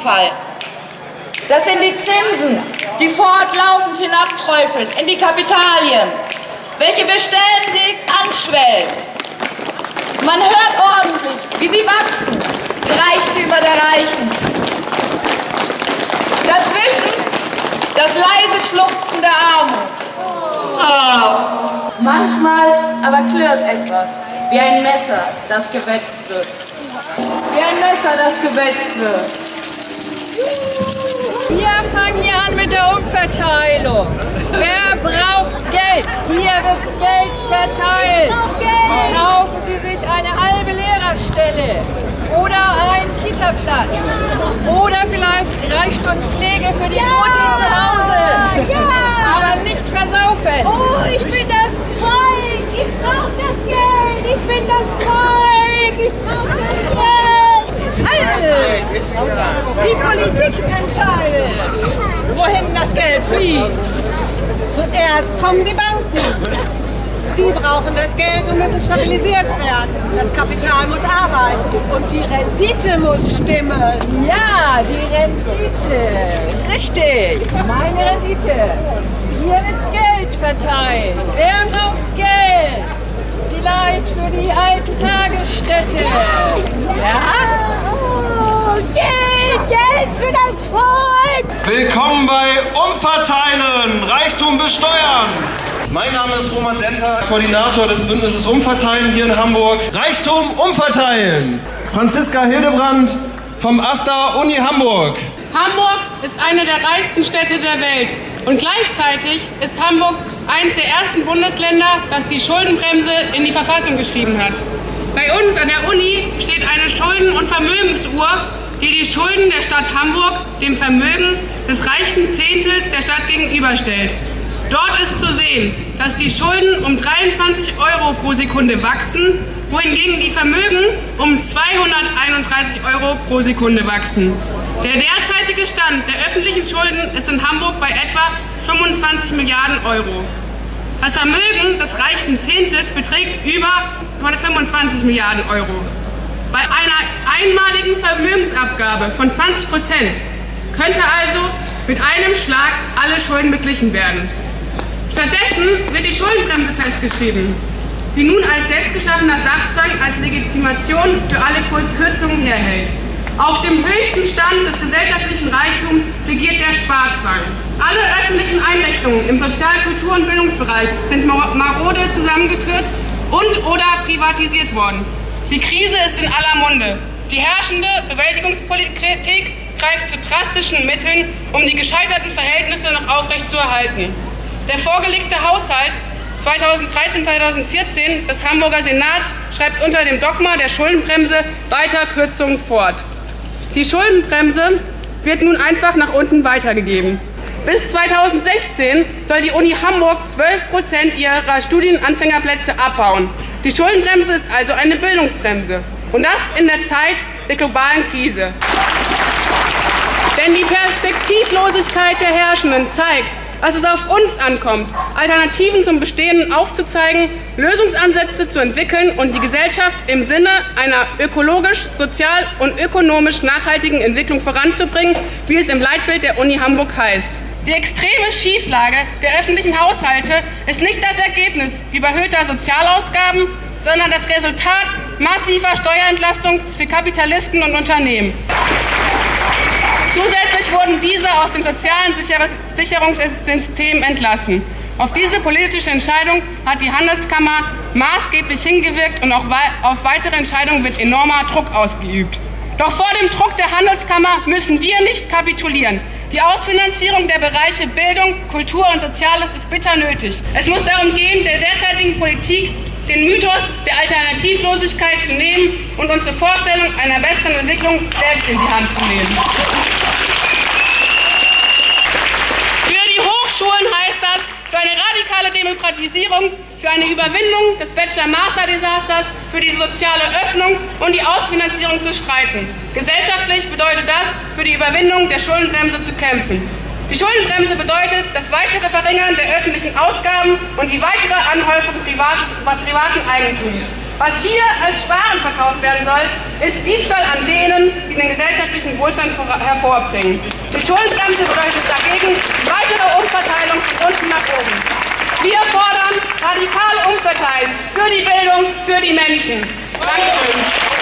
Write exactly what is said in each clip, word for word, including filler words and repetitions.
Ausfall. Das sind die Zinsen, die fortlaufend hinabträufeln in die Kapitalien, welche beständig anschwellen. Man hört ordentlich, wie sie wachsen, die Reichtümer der Reichen. Dazwischen das leise Schluchzen der Armut. Oh. Manchmal aber klirrt etwas, wie ein Messer, das gewetzt wird. Wie ein Messer, das gewetzt wird. Wir fangen hier an mit der Umverteilung. Wer braucht Geld? Hier wird Geld verteilt. Geld. Kaufen Sie sich eine halbe Lehrerstelle oder einen Kita-Platz oder vielleicht drei Stunden Pflege für die ja. Mutti zu Hause. Ja. Aber nicht versaufen. Oh, ich bin das Volk. Ich brauche das Geld. Ich bin das Volk. Ich brauche das Geld. Halt! Die Politik entscheidet, wohin das Geld fließt. Zuerst kommen die Banken. Die brauchen das Geld und müssen stabilisiert werden. Das Kapital muss arbeiten und die Rendite muss stimmen. Ja, die Rendite. Richtig, meine Rendite. Hier wird Geld verteilt. Wer braucht Geld? Vielleicht für die alten Tagesstätte. Ja? Oh, Geld, Geld für das Volk. Willkommen bei Umverteilen, Reichtum besteuern. Mein Name ist Roman Denter, Koordinator des Bündnisses Umverteilen hier in Hamburg. Reichtum umverteilen. Franziska Hildebrand vom AStA Uni Hamburg. Hamburg ist eine der reichsten Städte der Welt und gleichzeitig ist Hamburg eines der ersten Bundesländer, das die Schuldenbremse in die Verfassung geschrieben hat. Bei uns an der Uni steht eine Schulden- und Vermögensuhr, die die Schulden der Stadt Hamburg dem Vermögen des reichen Zehntels der Stadt gegenüberstellt. Dort ist zu sehen, dass die Schulden um dreiundzwanzig Euro pro Sekunde wachsen, wohingegen die Vermögen um zweihunderteinunddreißig Euro pro Sekunde wachsen. Der derzeitige Stand der öffentlichen Schulden ist in Hamburg bei etwa fünfundzwanzig Milliarden Euro. Das Vermögen des reichen Zehntels beträgt über fünfundzwanzig Milliarden Euro. Bei einer einmaligen Vermögensabgabe von zwanzig Prozent könnte also mit einem Schlag alle Schulden beglichen werden. Stattdessen wird die Schuldenbremse festgeschrieben, die nun als selbstgeschaffener Sachzwang als Legitimation für alle Kürzungen herhält. Auf dem höchsten Stand des gesellschaftlichen Reichtums regiert der Sparzwang. Alle öffentlichen Einrichtungen im Sozial-, Kultur- und Bildungsbereich sind marode zusammengekürzt und oder privatisiert worden. Die Krise ist in aller Munde. Die herrschende Bewältigungspolitik greift zu drastischen Mitteln, um die gescheiterten Verhältnisse noch aufrechtzuerhalten. Der vorgelegte Haushalt zweitausenddreizehn zweitausendvierzehn des Hamburger Senats schreibt unter dem Dogma der Schuldenbremse weiter Kürzungen fort. Die Schuldenbremse wird nun einfach nach unten weitergegeben. Bis zweitausendsechzehn soll die Uni Hamburg zwölf Prozent ihrer Studienanfängerplätze abbauen. Die Schuldenbremse ist also eine Bildungsbremse. Und das in der Zeit der globalen Krise. Denn die Perspektivlosigkeit der Herrschenden zeigt, dass es auf uns ankommt, Alternativen zum Bestehenden aufzuzeigen, Lösungsansätze zu entwickeln und die Gesellschaft im Sinne einer ökologisch, sozial und ökonomisch nachhaltigen Entwicklung voranzubringen, wie es im Leitbild der Uni Hamburg heißt. Die extreme Schieflage der öffentlichen Haushalte ist nicht das Ergebnis überhöhter Sozialausgaben, sondern das Resultat massiver Steuerentlastung für Kapitalisten und Unternehmen. Zusätzlich wurden diese aus dem sozialen Sicherungssystem entlassen. Auf diese politische Entscheidung hat die Handelskammer maßgeblich hingewirkt und auch auf weitere Entscheidungen wird enormer Druck ausgeübt. Doch vor dem Druck der Handelskammer müssen wir nicht kapitulieren. Die Ausfinanzierung der Bereiche Bildung, Kultur und Soziales ist bitter nötig. Es muss darum gehen, der derzeitigen Politik den Mythos der Alternativlosigkeit zu nehmen und unsere Vorstellung einer besseren Entwicklung selbst in die Hand zu nehmen. Für die Hochschulen heißt das, für eine radikale Demokratisierung, für eine Überwindung des Bachelor-Master-Desasters, für die soziale Öffnung und die Ausfinanzierung zu streiten. Gesellschaftlich bedeutet das, für die Überwindung der Schuldenbremse zu kämpfen. Die Schuldenbremse bedeutet das weitere Verringern der öffentlichen Ausgaben und die weitere Anhäufung privates, privaten Eigentums. Was hier als Sparen verkauft werden soll, ist Diebstahl an denen, die den gesellschaftlichen Wohlstand hervorbringen. Die Schuldenbremse bedeutet dagegen weitere Umverteilung von unten nach oben. Wir fordern radikal umverteilen für die Bildung, für die Menschen. Dankeschön.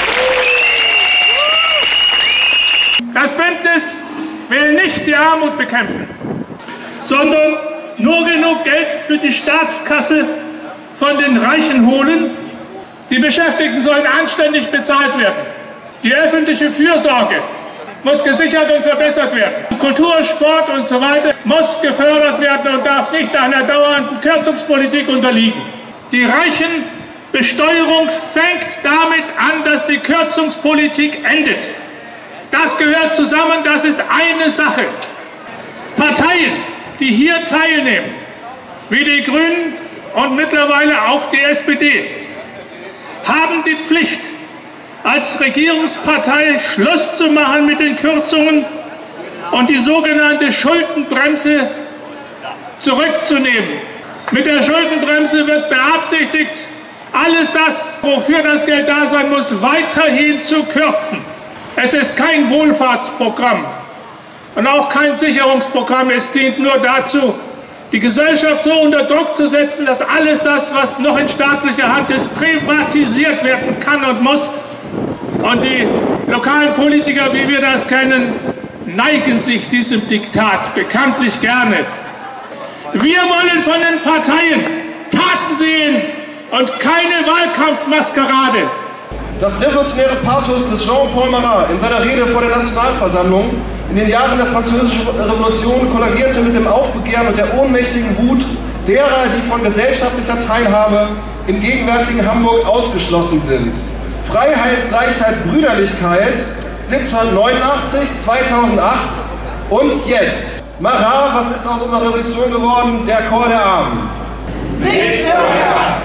Das Bündnis will nicht die Armut bekämpfen, sondern nur genug Geld für die Staatskasse von den Reichen holen. Die Beschäftigten sollen anständig bezahlt werden. Die öffentliche Fürsorge muss gesichert und verbessert werden. Kultur, Sport und so weiter muss gefördert werden und darf nicht einer dauernden Kürzungspolitik unterliegen. Die Reichenbesteuerung fängt damit an, dass die Kürzungspolitik endet. Das gehört zusammen, das ist eine Sache. Parteien, die hier teilnehmen, wie die Grünen und mittlerweile auch die S P D, haben die Pflicht, als Regierungspartei Schluss zu machen mit den Kürzungen und die sogenannte Schuldenbremse zurückzunehmen. Mit der Schuldenbremse wird beabsichtigt, alles das, wofür das Geld da sein muss, weiterhin zu kürzen. Es ist kein Wohlfahrtsprogramm und auch kein Sicherungsprogramm. Es dient nur dazu, die Gesellschaft so unter Druck zu setzen, dass alles das, was noch in staatlicher Hand ist, privatisiert werden kann und muss. Und die lokalen Politiker, wie wir das kennen, neigen sich diesem Diktat bekanntlich gerne. Wir wollen von den Parteien Taten sehen und keine Wahlkampfmaskerade. Das revolutionäre Pathos des Jean-Paul Marat in seiner Rede vor der Nationalversammlung in den Jahren der Französischen Revolution kollabierte mit dem Aufbegehren und der ohnmächtigen Wut derer, die von gesellschaftlicher Teilhabe im gegenwärtigen Hamburg ausgeschlossen sind. Freiheit, Gleichheit, Brüderlichkeit, siebzehnhundertneunundachtzig, zweitausendacht und jetzt. Marat, was ist aus unserer Revolution geworden? Der Chor der Armen. Mitbürger!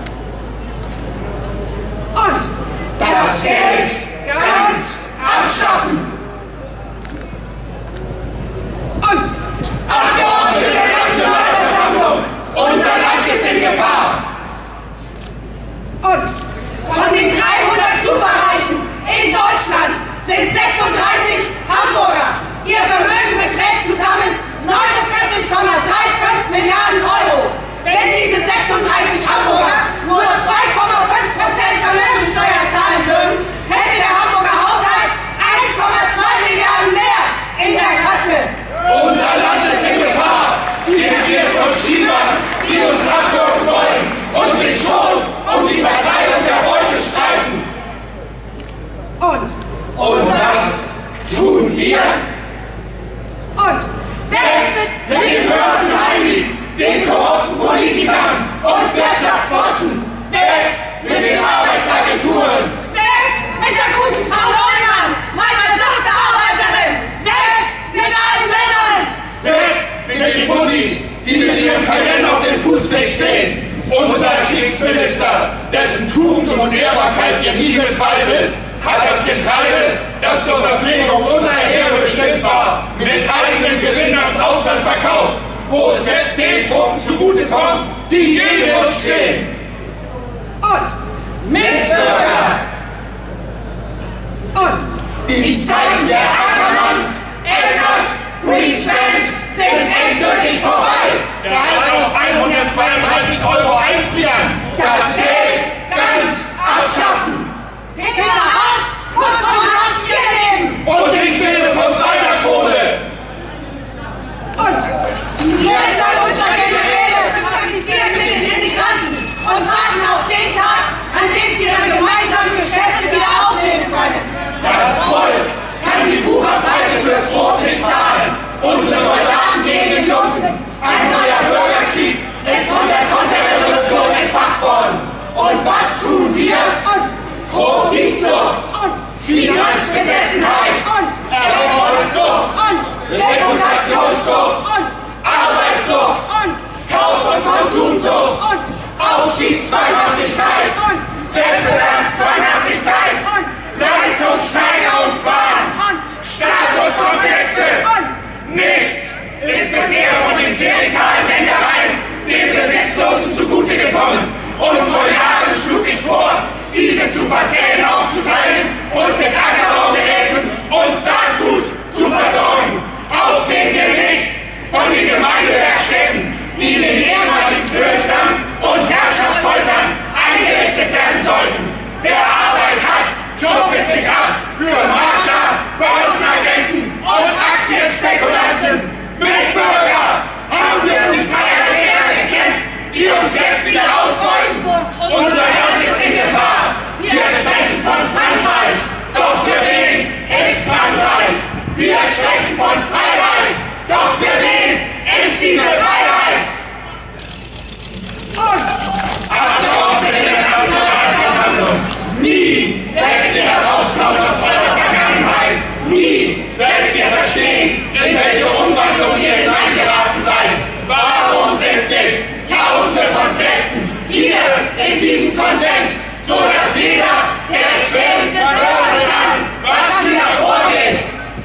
Und das Geld ganz abschaffen! Und Abgeordnete der Nationalversammlung, unser Land ist in Gefahr! Und von den dreihundert Superreichen in Deutschland sind sechsunddreißig Hamburger. Ihr Vermögen beträgt zusammen neunundvierzig Komma fünfunddreißig Milliarden Euro. Wenn diese sechsunddreißig Hamburger nur zwei Komma fünf Prozent Vermögensteuer zahlen würden, hätte der Hamburger Haushalt eins Komma zwei Milliarden mehr in der Kasse. Unser Land ist in Gefahr. Dirigiert von Schiebern, die uns abwürgen wollen und sich schon um die Verteilung der Beute streiten. Und? Und das tun wir. Und weg mit, mit den Börsenheimis, den korrupten Politikern und Wirtschaftsbossen. Weg mit den Arbeitsagenturen. Weg mit der guten Frau Neumann, meine sachte Arbeiterin. Weg mit allen Männern. Weg mit den Buddies, die mit ihrem Cayenne auf dem Fußweg stehen. Unser Kriegsminister, dessen Tugend und Ehrbarkeit ihr nie bezweifelt, hat das Getreide, das zur Verpflegung unserer Heere bestimmt war, mit eigenem Gewinn ans Ausland verkauft, wo es jetzt den Truppen zugutekommt, die gegen uns stehen. Und Mitbürger! Und die Zeiten der Ackermanns, Essers, Policemen's sind endgültig vorbei. Der hat auf hundertzweiunddreißig Euro einfrieren, das Geld ganz abschaffen. Der Arzt muss von Hartz vier leben. Und ich lebe von seiner Kohle. Und die Mehrzahl unserer Generäle sympathisieren mit den Immigranten und warten auf den Tag, an dem sie ihre gemeinsamen Geschäfte wieder aufnehmen können. Das Volk kann die Wucherpreise fürs Brot nicht zahlen. Unsere Soldaten gehen in Lumpen. Ein neuer Bürgerkrieg ist von der Konterrevolution entfacht worden. Und was tun wir? Profitsucht, Finanzbesessenheit, Erfolgssucht, Reputationssucht, Arbeitssucht, Kauf- und Konsumsucht, Aufstiegszwanghaftigkeit, Wettbewerbszwanghaftigkeit, Leistungssteigerungswahn, Statuskomplexe. Nichts ist bisher von den klerikalen Ländereien den Besitzlosen zugute gekommen. Und vor Jahren schlug ich vor,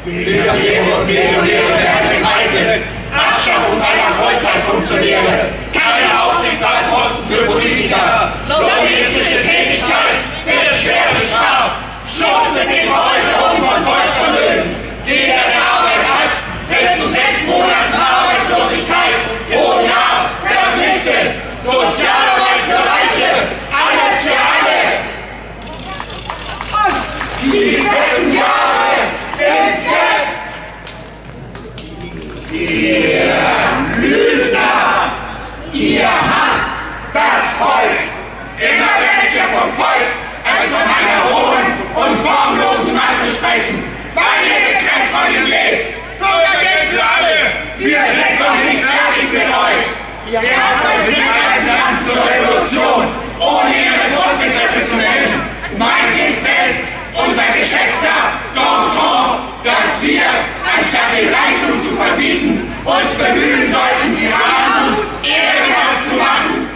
Millionäre und Millionäre werden enteignet. Abschaffung aller Vollzeitfunktionäre. Keine Aufsichtsratposten für Politiker. Lobbyistische Tätigkeit wird schwer bestraft. Schutz in den Veräußerungen von Volksvermögen. Jeder, der Arbeit hat, wird zu sechs Monaten Arbeitslosigkeit pro Jahr verpflichtet. Sozialarbeit für Reiche. Alles für alle. Die fetten Jahre sind jetzt. Ihr Lügner, ihr hasst das Volk. Immer werdet ihr vom Volk als von einer hohen und formlosen Masse sprechen, weil ihr getrennt von ihm lebt. Bürgergeld für alle. Wir sind noch nicht fertig mit euch. Wir haben euch nicht als Land zur Revolution, ohne ihre Grundbegriffe zu nennen. Meint nicht selbst, unser geschätzter Danton, dass wir, anstatt den Reichtum zu verbieten, uns bemühen sollten, die Armut ehrenhaft zu machen.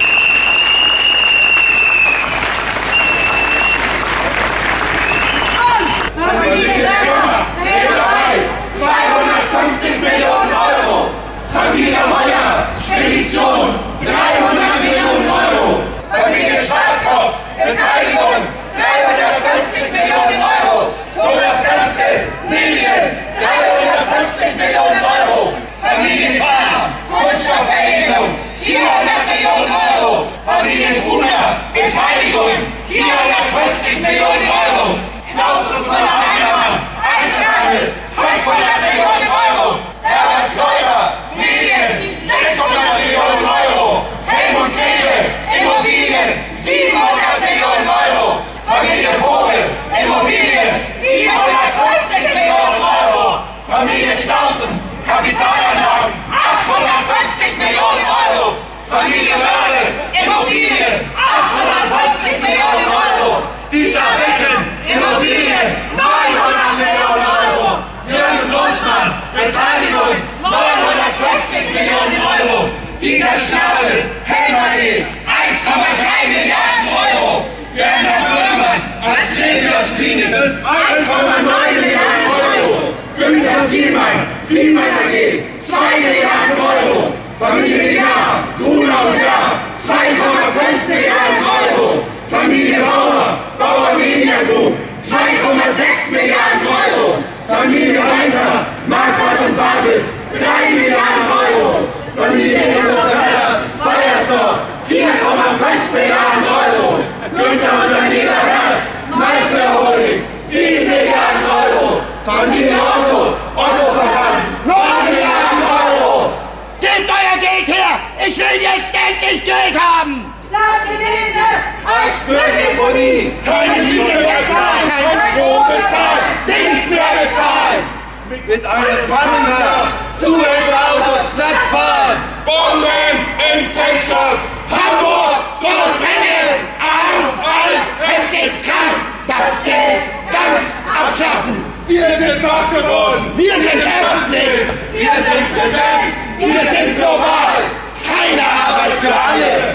zweihundertfünfzig Millionen Euro. Familie Heuer, Spedition, dreihundert Millionen Euro. Familie Schwarzkopf, Beteiligung, dreihundertfünfzig Millionen Euro. Thomas Ganske, Medien, dreihundertfünfzig Millionen Euro. Familie Paar, Kunststoffveredelung, vierhundert Millionen Euro. Familie Gruner, Beteiligung, vierhundertfünfzig Millionen Euro. Klaus und Gunnar Heinemann, Einzelhandel, fünfhundert Millionen Euro. Herbert Kläuber, Medien, sechshundert Millionen Euro. Helmut Greve, Immobilien, siebenhundert Millionen Euro. Familie Vogel, Immobilien, siebenhundertfünfzig Millionen Euro. Familie Clausen, Kapitalanlagen, achthundertfünfzig Millionen Euro. Familie Mörle, Immobilien, achthundertfünfzig Millionen Euro. Dieter Becken, Immobilien, neunhundert Millionen Euro. Jürgen Großmann, Beteiligung, neunhundertfünfzig Millionen Euro. Dieter Schnabel, Helmer.de, eins Komma drei Milliarden Euro. Werner Böhmermann, als Krevios Klinik, eins Komma neun Milliarden Euro. Günther Vielmann, Vielmann A G, zwei Milliarden Euro. Familie Jahr, Grunau Jahr, zwei Komma fünf Milliarden Euro. Familie Bauer, Bauer Media Group, zwei Komma sechs Milliarden Euro. Familie Weißer, Marquardt und Bartels, drei Milliarden Euro. Familie Hinterberg, Bayersdorf, vier Komma fünf Milliarden Euro. Günther und Daniela Herz, Meissner Holding, sieben Milliarden Euro. Familie Otto, Otto Versand, neun Milliarden Euro. Gebt euer Geld her! Ich will jetzt endlich Geld haben! Ladenlese! Als Bürgerdeponie! Keine Miete mehr zahlen! Kein Strom bezahlen! Nichts mehr bezahlen! Mit einem Panzer Zuhälterautos platt fahren! Bomben in Zellstoff! Hamburg soll brennen! Arm, alt, hässlich, krank! Das Geld ganz abschaffen! Wir sind wach geworden! Wir sind öffentlich! Wir sind präsent! Wir sind global! Keine Arbeit für alle!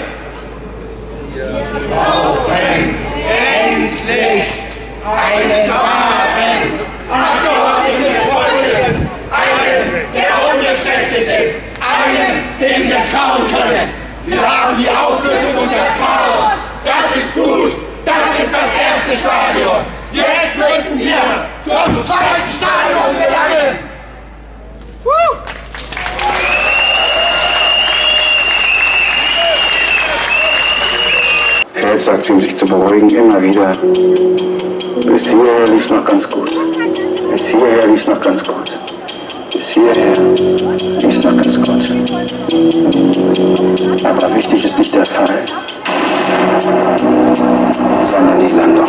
Wir brauchen endlich einen wahren Abgeordneten des Volkes! Einen, der unbestechlich ist! Einen, dem wir trauen können! Wir haben die Auflösung und das Chaos! Das ist gut! Das ist das erste Stadion! Jetzt müssen wir zum zweiten Stadion gelangen! Woo! Feld sagt sie, um sich zu beruhigen, immer wieder. Bis hierher lief es noch ganz gut. Bis hierher lief es noch ganz gut. Bis hierher lief es noch ganz gut. Aber wichtig ist nicht der Fall, sondern die Landung.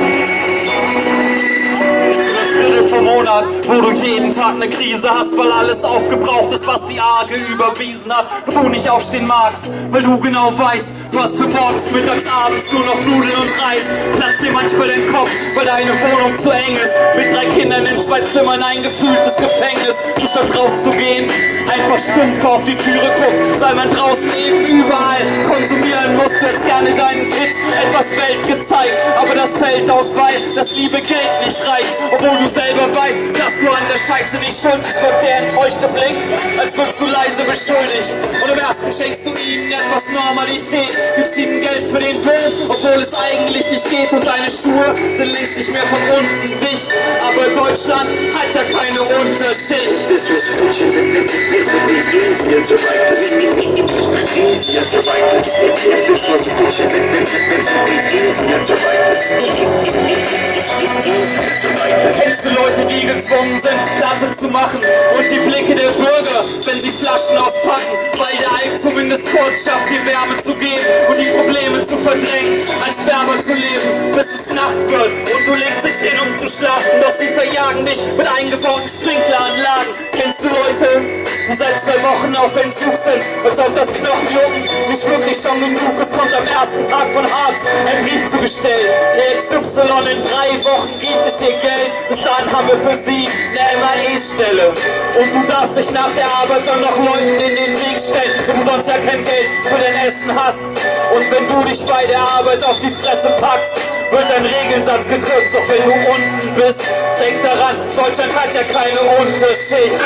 Vom Monat, wo du jeden Tag eine Krise hast, weil alles aufgebraucht ist, was die Arge überwiesen hat, wo du nicht aufstehen magst, weil du genau weißt, du hast für morgens, mittags, abends nur noch Nudeln und Reis. Platzt dir manchmal den Kopf, weil deine Wohnung zu eng ist, mit drei Kindern in zwei Zimmern, ein gefühltes Gefängnis. Du statt rauszugehen, einfach stumpf auf die Türe guckst, weil man draußen eben überall konsumieren muss. Du hättest gerne deinen Kids etwas Welt gezeigt, aber das fällt aus, weil das liebe Geld nicht reicht. Obwohl du selber weißt, dass du an der Scheiße nicht schuld bist, wird der enttäuschte Blick, als würdest du leise beschuldigt. Und im ersten schenkst du ihnen etwas Normalität, gibst ihnen Geld für den Dom, obwohl es eigentlich nicht geht. Und deine Schuhe sind längst nicht mehr von unten dicht, aber Deutschland hat ja keine Unterschicht. This was easier to write this, easier to write this, this was fiction, easier to write this, easier to write this. Kennst du Leute, die gezwungen sind, Platte zu machen? Und die Blicke der Bürger, wenn sie Flaschen auspacken, weil der Alk zumindest kurz schafft, die Wärme zu geben und die Probleme zu verdrängen, als Wärmer zu leben, bis es Nacht wird und du legst dich hin, um zu schlafen, doch sie verjagen dich mit eingebauten Sprinkleranlagen. Kennst du Leute, die seit zwei Wochen auf Entzug sind, als ob das Knochenjucken nicht wirklich schon genug ist? Kommt am ersten Tag von Hartz ein Brief zugestellt. Der X Y in drei Wochen gibt es ihr Geld, bis dahin haben wir für sie eine M A E-Stelle. Und du darfst dich nach der Arbeit dann noch Leuten in den Weg stellen, wenn du sonst ja kein Geld für dein Essen hast. Und wenn du dich bei der Arbeit auf die Fresse packst, wird dein Regelsatz gekürzt, auch wenn du unten bist. Denk daran, Deutschland hat ja keine Unterschicht.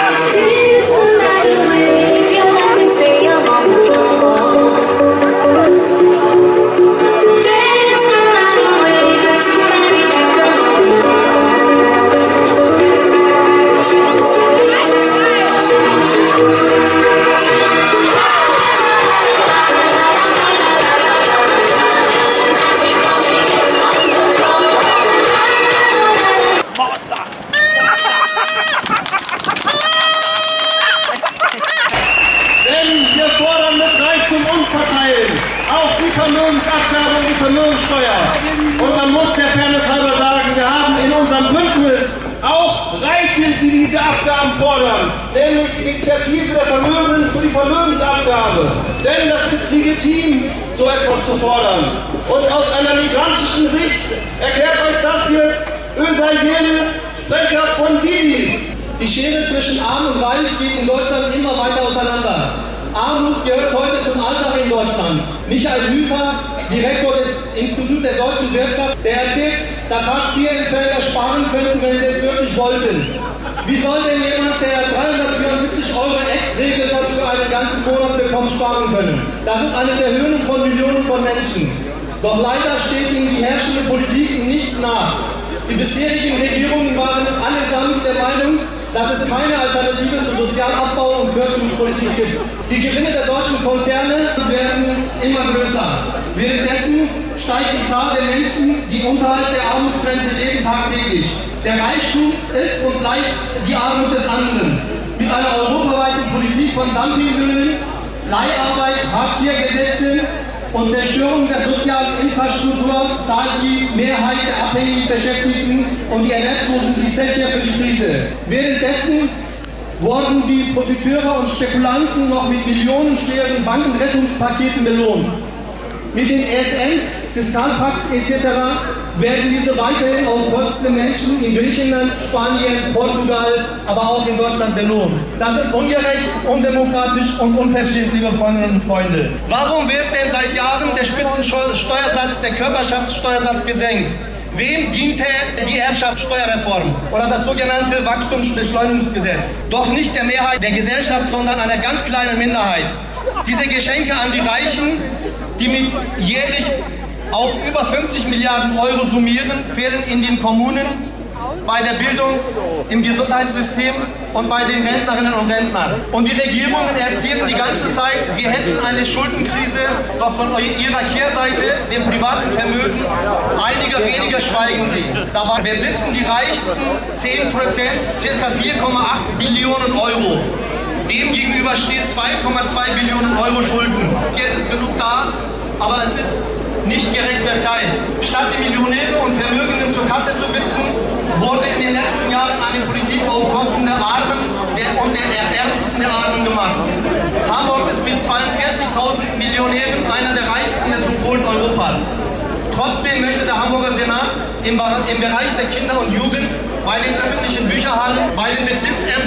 Vermögensabgabe und die Vermögenssteuer. Und man muss der Fairness halber sagen, wir haben in unserem Bündnis auch Reiche, die diese Abgaben fordern, nämlich die Initiative der Vermögenden für die Vermögensabgabe. Denn das ist legitim, so etwas zu fordern. Und aus einer migrantischen Sicht erklärt euch das jetzt Özay Yildiz, Sprecher von Didi. Die Schere zwischen Arm und Reich geht in Deutschland immer weiter auseinander. Armut gehört heute zum Alltag in Deutschland. Michael Lüfer, Direktor des Instituts der deutschen Wirtschaft, der erzählt, dass Hartz vier Empfänger sparen könnten, wenn sie es wirklich wollten. Wie soll denn jemand, der dreihundertvierundsiebzig Euro Eckregelsatz für einen ganzen Monat bekommt, sparen können? Das ist eine Verhöhnung von Millionen von Menschen. Doch leider steht ihnen die herrschende Politik in nichts nach. Die bisherigen Regierungen waren allesamt der Meinung, dass es keine Alternative zur Sozialabbau- und Kürzungspolitik gibt. Die Gewinne der deutschen Konzerne werden immer größer. Währenddessen steigt die Zahl der Menschen, die unterhalb der Armutsgrenze leben, tagtäglich. Der Reichtum ist und bleibt die Armut des anderen. Mit einer europaweiten Politik von Dumpinglöhnen, Leiharbeit, Hartz vier Gesetzen und Zerstörung der sozialen Infrastruktur zahlt die Mehrheit der abhängigen Beschäftigten und die Erwerbslosen die Zeche für die Krise. Währenddessen wurden die Profiteure und Spekulanten noch mit millionenschweren Bankenrettungspaketen belohnt. Mit den E S Ms, Fiskalpakts et cetera werden diese weiterhin auf Kosten der Menschen in Griechenland, Spanien, Portugal, aber auch in Deutschland belohnt. Das ist ungerecht, undemokratisch und unverschämt, liebe Freundinnen und Freunde. Warum wird denn seit Jahren der Spitzensteuersatz, der Körperschaftssteuersatz gesenkt? Wem diente die Erbschaftssteuerreform oder das sogenannte Wachstumsbeschleunigungsgesetz? Doch nicht der Mehrheit der Gesellschaft, sondern einer ganz kleinen Minderheit. Diese Geschenke an die Reichen, die mit jährlich auf über fünfzig Milliarden Euro summieren, fehlen in den Kommunen, bei der Bildung, im Gesundheitssystem und bei den Rentnerinnen und Rentnern. Und die Regierungen erzählen die ganze Zeit, wir hätten eine Schuldenkrise, doch von ihrer Kehrseite, dem privaten Vermögen, einige weniger schweigen sie. Dabei besitzen die Reichsten zehn Prozent, ca. vier Komma acht Billionen Euro. Demgegenüber steht zwei Komma zwei Billionen Euro Schulden. Geld ist genug da, aber es ist nicht gerecht verteilt. Statt die Millionäre und Vermögenden zur Kasse zu bitten, wurde in den letzten Jahren eine Politik auf Kosten der Armen der und der Ärmsten der Armen gemacht. Hamburg ist mit zweiundvierzigtausend Millionären einer der reichsten Metropolen Europas. Trotzdem möchte der Hamburger Senat im, im Bereich der Kinder und Jugend, bei den öffentlichen Bücherhallen, bei den Bezirksämtern, im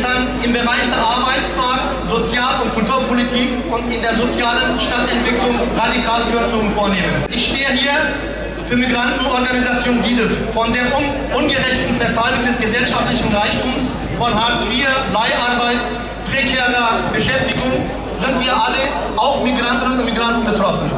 im Bereich der Arbeitsmarkt, Sozial- und Kulturpolitik und in der sozialen Stadtentwicklung radikal Kürzungen vornehmen. Ich stehe hier für Migrantenorganisation D I D E F. Von der un ungerechten Verteilung des gesellschaftlichen Reichtums, von Hartz vier, Leiharbeit, prekärer Beschäftigung sind wir alle, auch Migrantinnen und Migranten, betroffen.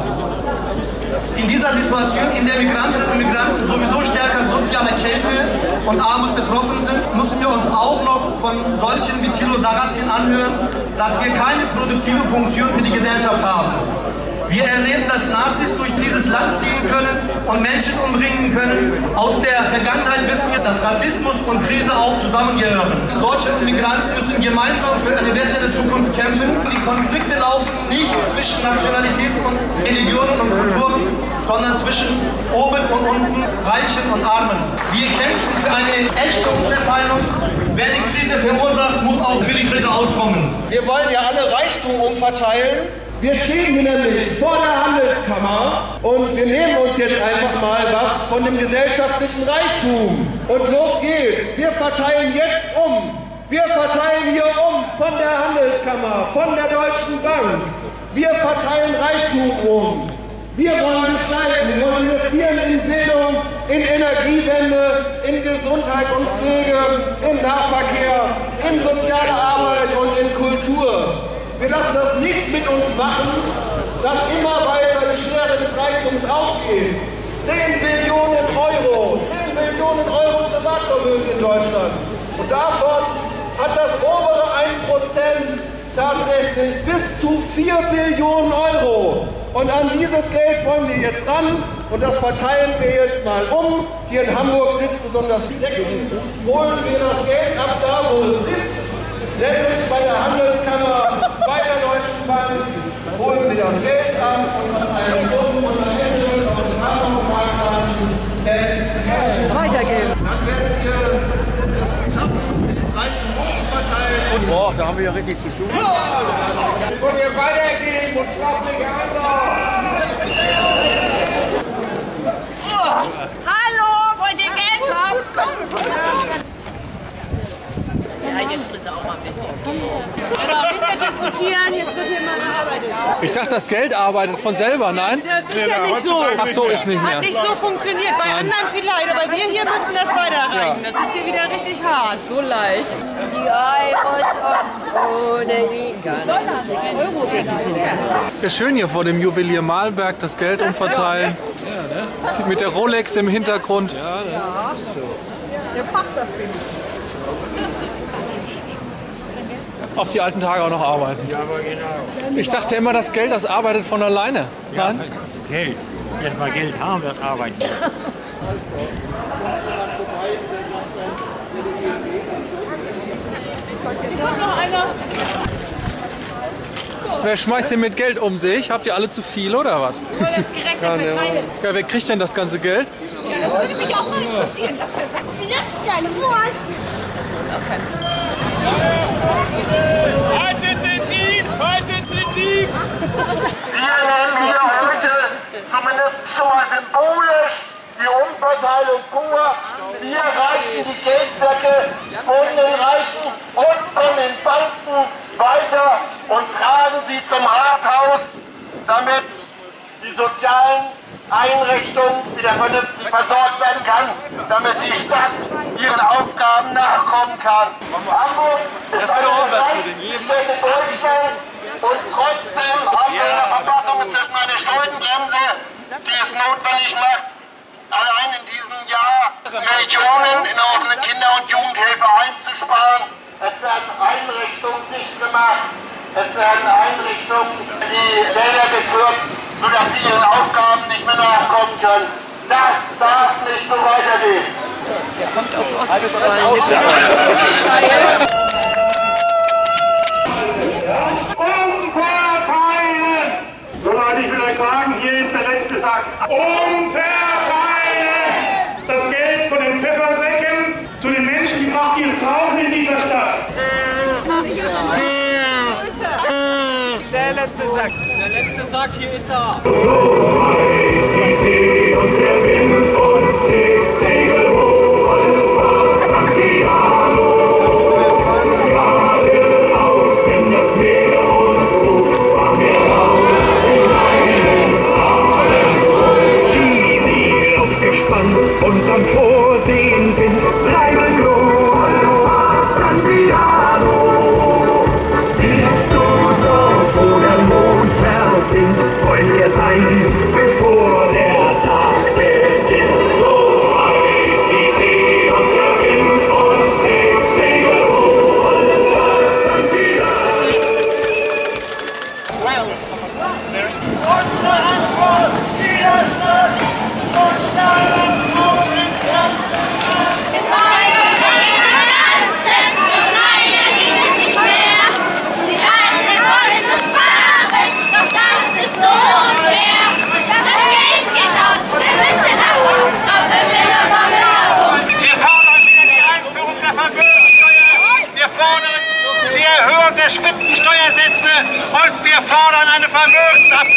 In dieser Situation, in der Migrantinnen und Migranten sowieso stärker soziale Kälte und Armut betroffen sind, müssen wir uns auch noch von solchen wie Thilo Sarrazin anhören, dass wir keine produktive Funktion für die Gesellschaft haben. Wir erleben, dass Nazis durch dieses Land ziehen können und Menschen umbringen können. Aus der Vergangenheit wissen wir, dass Rassismus und Krise auch zusammengehören. Deutsche und Migranten müssen gemeinsam für eine bessere Zukunft kämpfen. Die Konflikte laufen nicht zwischen Nationalitäten und Religionen und Kulturen, sondern zwischen oben und unten, Reichen und Armen. Wir kämpfen für eine echte Umverteilung. Wer die Krise verursacht, muss auch für die Krise auskommen. Wir wollen ja alle Reichtum umverteilen. Wir stehen hier nämlich vor der Handelskammer und wir nehmen uns jetzt einfach mal was von dem gesellschaftlichen Reichtum. Und los geht's. Wir verteilen jetzt um. Wir verteilen hier um von der Handelskammer, von der Deutschen Bank. Wir verteilen Reichtum um. Wir wollen gestalten, wir wollen investieren in Bildung, in Energiewende, in Gesundheit und Pflege, in Nahverkehr, in soziale Arbeit und in Kultur. Wir lassen das nicht mit uns machen, dass immer weiter die Schere des Reichtums aufgeht. zehn Billionen Euro, zehn Billionen Euro Privatvermögen in Deutschland. Und davon hat das obere ein Prozent tatsächlich bis zu vier Billionen Euro. Und an dieses Geld wollen wir jetzt ran und das verteilen wir jetzt mal um. Hier in Hamburg sitzt besonders Säcken. Holen wir das Geld ab da, wo es sitzt. Nämlich bei der Handelskammer, bei der Deutschen Bank, holen wir das Geld ab und verteilen um und am Ende auf den Handelsmarkt weitergeben. Dann werden wir es schaffen, Reichtum umzuverteilen. Boah, da haben wir ja richtig zu tun. Und wir weitergehen und schlappige Hallo, wollt ihr Geld haben? Ja, jetzt bist du auch mal ein bisschen. Aber nicht mehr diskutieren, jetzt wird hier mal gearbeitet. Ich dachte, das Geld arbeitet von selber, nein? Das ist ja nicht so. Ach so, ist nicht mehr. Hat nicht so funktioniert. Bei anderen vielleicht, aber wir hier müssen das weiterreichen. Das ist hier wieder richtig hart. So leicht. Die Euros und ohne die Euro sind das. Ja, schön hier vor dem Juwelier Malberg das Geld umverteilen. Mit der Rolex im Hintergrund. Ja, der passt das wenigstens. Auf die alten Tage auch noch arbeiten. Ja, aber genau. Ich dachte immer, das Geld, das arbeitet von alleine. Nein? Geld. Wenn wir Geld haben, wird arbeiten. Wer schmeißt hier mit Geld um sich? Habt ihr alle zu viel oder was? Nur das gerechte Verteilen. Ja, wer kriegt denn das ganze Geld? Ja, das würde mich auch mal interessieren. Das wäre seine Wurst. Haltet den Dieb! Haltet den Dieb! Wir nehmen hier heute zumindest schon mal symbolisch die Umverteilung vor. Wir reichen die Geldsäcke von den Reichen und von den Banken weiter und tragen sie zum Rathaus, damit die sozialen Einrichtungen wieder vernünftig versorgt werden kann, damit die Stadt ihren Aufgaben nachkommen kann. Hamburg ist eine der reichsten Städte Deutschlands und trotzdem haben wir in der Verfassung inzwischen eine Schuldenbremse, die es notwendig macht, allein in diesem Jahr Millionen in der offenen Kinder- und Jugendhilfe einzusparen. Es werden Einrichtungen dicht gemacht, es werden Einrichtungen, die Gelder gekürzt, sodass sie ihren Aufgaben nicht mehr nachkommen können. Das darf nicht so weitergehen. Der kommt aus Ostwestfalen. Umverteilen! Soweit ich will euch sagen, hier ist der letzte Sack. Umverteilen! Das Geld von den Pfeffersäcken zu den Menschen, die macht, die es brauchen in dieser Stadt. Der letzte Sack. Der letzte Sack, hier ist er. So weit die See und der Wind und die Segel hoch, alles was Santiago. Ja,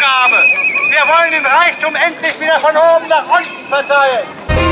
Aufgabe. Wir wollen den Reichtum endlich wieder von oben nach unten verteilen.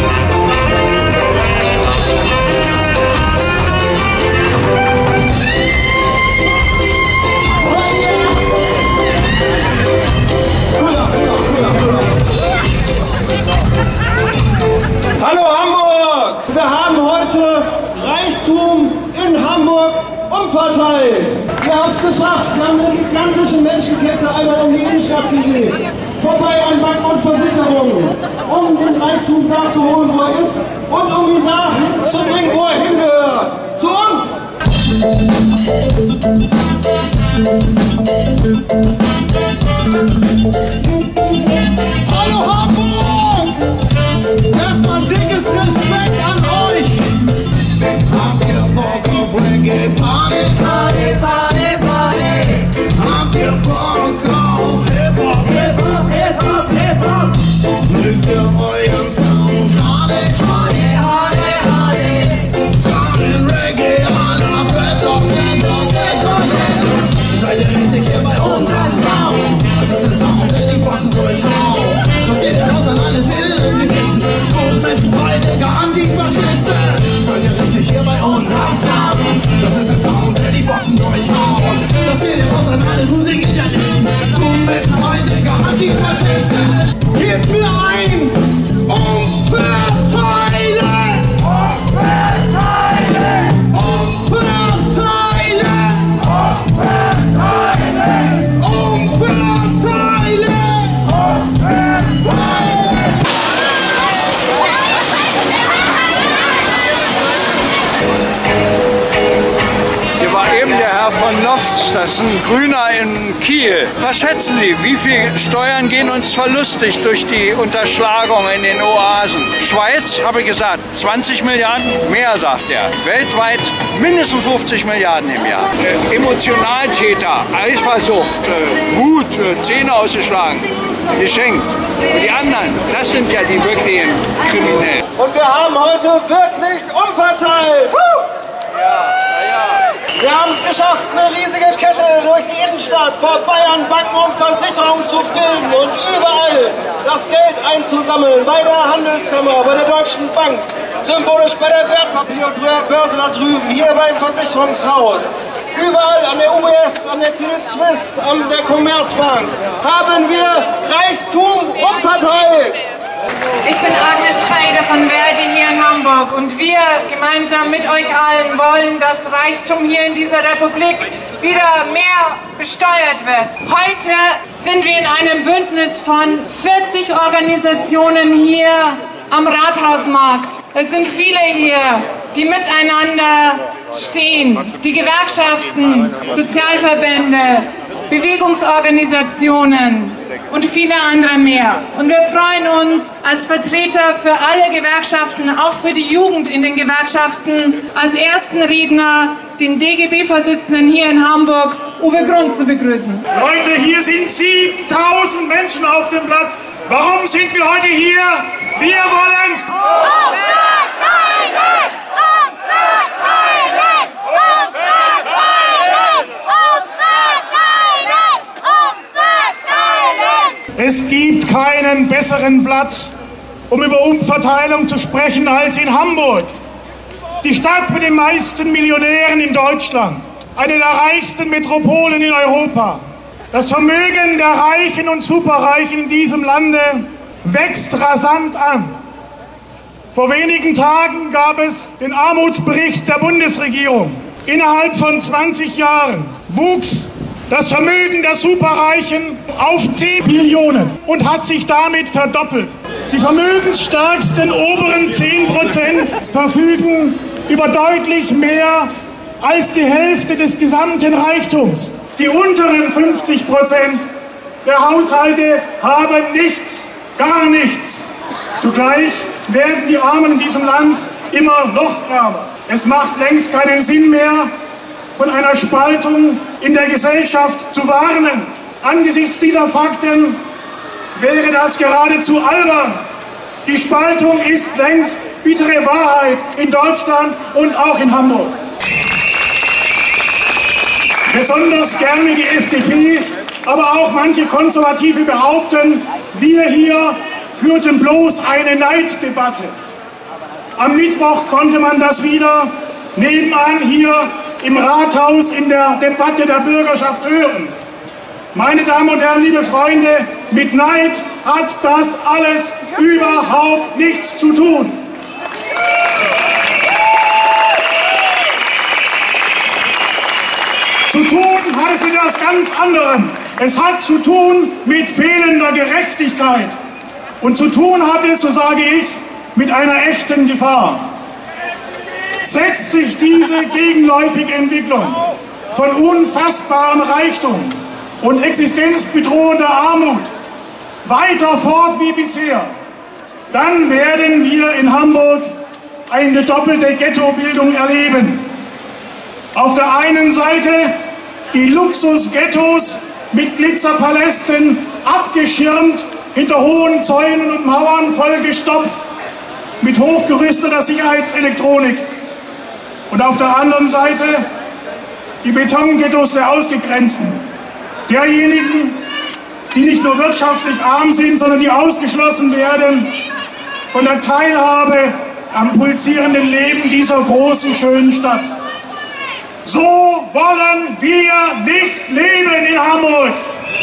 Hallo Hamburg! Wir haben heute Reichtum in Hamburg umverteilt. Wir haben es geschafft. Wir haben eine gigantische Menschenkette einmal um die Innenstadt gelegt. Vorbei an Banken und Versicherungen, um den Reichtum da zu holen, wo er ist und um ihn da hinzubringen, wo er hingehört. Zu uns! Hallo Hamburg! Erstmal dickes Respekt an euch! Habt ihr Bock auf Reggae Party? Party, Party, Party! Habt ihr Bock auf Hip-Hop? Hip-Hop, Hip-Hop, Hip-Hop! Mögt ihr euren Sound? Hardy, Hardy, Hardy, Hardy! Tanzen Reggae an der Wetter, Wetter, Wetter, Wetter! Seid ihr richtig hier bei uns am Sound? Das ist der Sound, der die Boxen durchhaut! Das geht heraus an alle Filme, die Christen, Menschenfeinde, Antifaschisten. Seid ihr richtig hier bei uns am Sound? Das ist der Sound, der die Boxen durchhaut. Das geht heraus an alle Musikidealisten, Menschenfeinde, Antifaschisten. Gebt mir ein Umverteilen! Umverteilen! Umverteilen! Umverteilen! Umverteilen! Hier war eben der Herr von Lofts, das ist ein Grüner in Kiel. Was schätzen Sie, wie viel Steuern gehen uns verlustig durch die Unterschlagung in den Oasen? Schweiz, habe ich gesagt, zwanzig Milliarden, mehr sagt er. Weltweit mindestens fünfzig Milliarden im Jahr. Äh, Emotionaltäter, Eifersucht, äh, Wut, äh, Zähne ausgeschlagen, geschenkt. Die anderen, das sind ja die wirklichen Kriminellen. Und wir haben heute wirklich umverteilt. Wir haben es geschafft, eine riesige Kette durch die Innenstadt vorbei an Banken und Versicherungen zu bilden und überall das Geld einzusammeln. Bei der Handelskammer, bei der Deutschen Bank, symbolisch bei der Wertpapierbörse da drüben, hier beim Versicherungshaus. Überall an der U B S, an der Credit Suisse, an der Commerzbank haben wir Reichtum umverteilt. Ich bin Agnes Schreider von Verdi hier in Hamburg und wir gemeinsam mit euch allen wollen, dass Reichtum hier in dieser Republik wieder mehr besteuert wird. Heute sind wir in einem Bündnis von vierzig Organisationen hier am Rathausmarkt. Es sind viele hier, die miteinander stehen. Die Gewerkschaften, Sozialverbände, Bewegungsorganisationen und viele andere mehr. Und wir freuen uns als Vertreter für alle Gewerkschaften, auch für die Jugend in den Gewerkschaften, als ersten Redner den D G B-Vorsitzenden hier in Hamburg, Uwe Grund, zu begrüßen. Leute, hier sind siebentausend Menschen auf dem Platz. Warum sind wir heute hier? Wir wollen umverteilen! Umverteilen! Umverteilen! Umverteilen! Umverteilen! Es gibt keinen besseren Platz, um über Umverteilung zu sprechen, als in Hamburg. Die Stadt mit den meisten Millionären in Deutschland, eine der reichsten Metropolen in Europa. Das Vermögen der Reichen und Superreichen in diesem Lande wächst rasant an. Vor wenigen Tagen gab es den Armutsbericht der Bundesregierung. Innerhalb von zwanzig Jahren wuchs das Vermögen der Superreichen auf zehn Billionen und hat sich damit verdoppelt. Die vermögensstärksten oberen zehn Prozent verfügen über deutlich mehr als die Hälfte des gesamten Reichtums. Die unteren fünfzig Prozent der Haushalte haben nichts, gar nichts. Zugleich werden die Armen in diesem Land immer noch ärmer. Es macht längst keinen Sinn mehr, von einer Spaltung in der Gesellschaft zu warnen. Angesichts dieser Fakten wäre das geradezu albern. Die Spaltung ist längst bittere Wahrheit in Deutschland und auch in Hamburg. Besonders gerne die F D P aber auch manche Konservative behaupten, wir hier führten bloß eine Neiddebatte. Am Mittwoch konnte man das wieder nebenan hier im Rathaus in der Debatte der Bürgerschaft hören. Meine Damen und Herren, liebe Freunde, mit Neid hat das alles überhaupt nichts zu tun. Zu tun hat es mit etwas ganz anderem. Es hat zu tun mit fehlender Gerechtigkeit. Und zu tun hat es, so sage ich, mit einer echten Gefahr. Setzt sich diese gegenläufige Entwicklung von unfassbarem Reichtum und existenzbedrohender Armut weiter fort wie bisher, dann werden wir in Hamburg eine doppelte Ghettobildung erleben. Auf der einen Seite die Luxusghettos mit Glitzerpalästen, abgeschirmt hinter hohen Zäunen und Mauern, vollgestopft mit hochgerüsteter Sicherheitselektronik. Und auf der anderen Seite die Betonghettos der Ausgegrenzten, derjenigen, die nicht nur wirtschaftlich arm sind, sondern die ausgeschlossen werden von der Teilhabe am pulsierenden Leben dieser großen, schönen Stadt. So wollen wir nicht leben in Hamburg.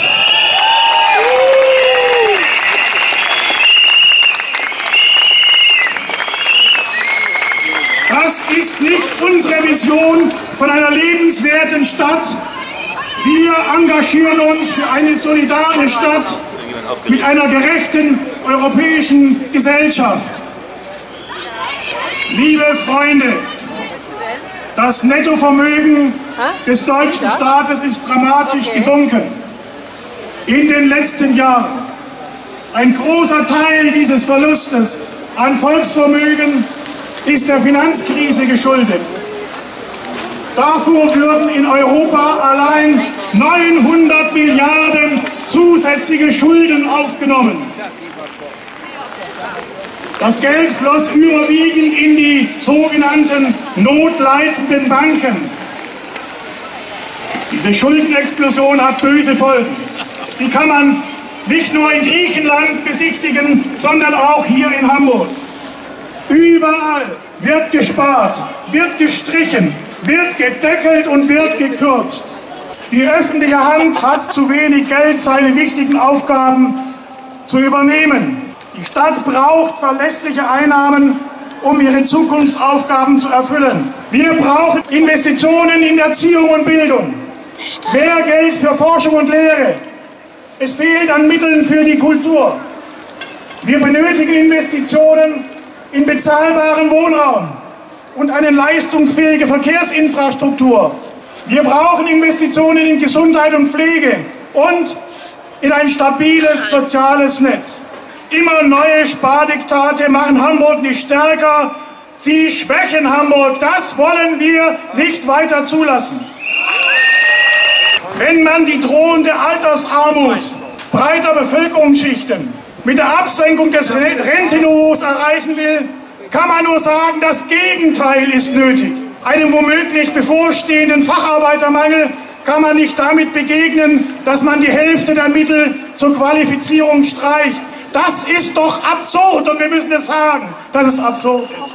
Das ist nicht unsere Vision von einer lebenswerten Stadt. Wir engagieren uns für eine solidare Stadt mit einer gerechten europäischen Gesellschaft. Liebe Freunde, das Nettovermögen des deutschen Staates ist dramatisch gesunken in den letzten Jahren. Ein großer Teil dieses Verlustes an Volksvermögen ist der Finanzkrise geschuldet. Dafür würden in Europa allein neunhundert Milliarden zusätzliche Schulden aufgenommen. Das Geld floss überwiegend in die sogenannten notleidenden Banken. Diese Schuldenexplosion hat böse Folgen. Die kann man nicht nur in Griechenland besichtigen, sondern auch hier in Hamburg. Überall wird gespart, wird gestrichen, wird gedeckelt und wird gekürzt. Die öffentliche Hand hat zu wenig Geld, seine wichtigen Aufgaben zu übernehmen. Die Stadt braucht verlässliche Einnahmen, um ihre Zukunftsaufgaben zu erfüllen. Wir brauchen Investitionen in Erziehung und Bildung, mehr Geld für Forschung und Lehre. Es fehlt an Mitteln für die Kultur. Wir benötigen Investitionen in bezahlbaren Wohnraum und eine leistungsfähige Verkehrsinfrastruktur. Wir brauchen Investitionen in Gesundheit und Pflege und in ein stabiles soziales Netz. Immer neue Spardiktate machen Hamburg nicht stärker, sie schwächen Hamburg. Das wollen wir nicht weiter zulassen. Wenn man die drohende Altersarmut breiter Bevölkerungsschichten mit der Absenkung des Rentenniveaus erreichen will, kann man nur sagen, das Gegenteil ist nötig. Einem womöglich bevorstehenden Facharbeitermangel kann man nicht damit begegnen, dass man die Hälfte der Mittel zur Qualifizierung streicht. Das ist doch absurd und wir müssen es sagen, dass es absurd ist.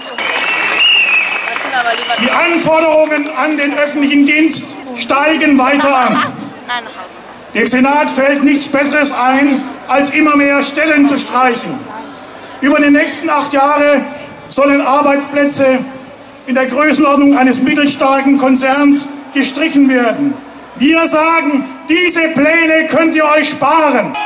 Die Anforderungen an den öffentlichen Dienst steigen weiter an. Dem Senat fällt nichts Besseres ein, als immer mehr Stellen zu streichen. Über die nächsten acht Jahre sollen Arbeitsplätze in der Größenordnung eines mittelstarken Konzerns gestrichen werden. Wir sagen, diese Pläne könnt ihr euch sparen.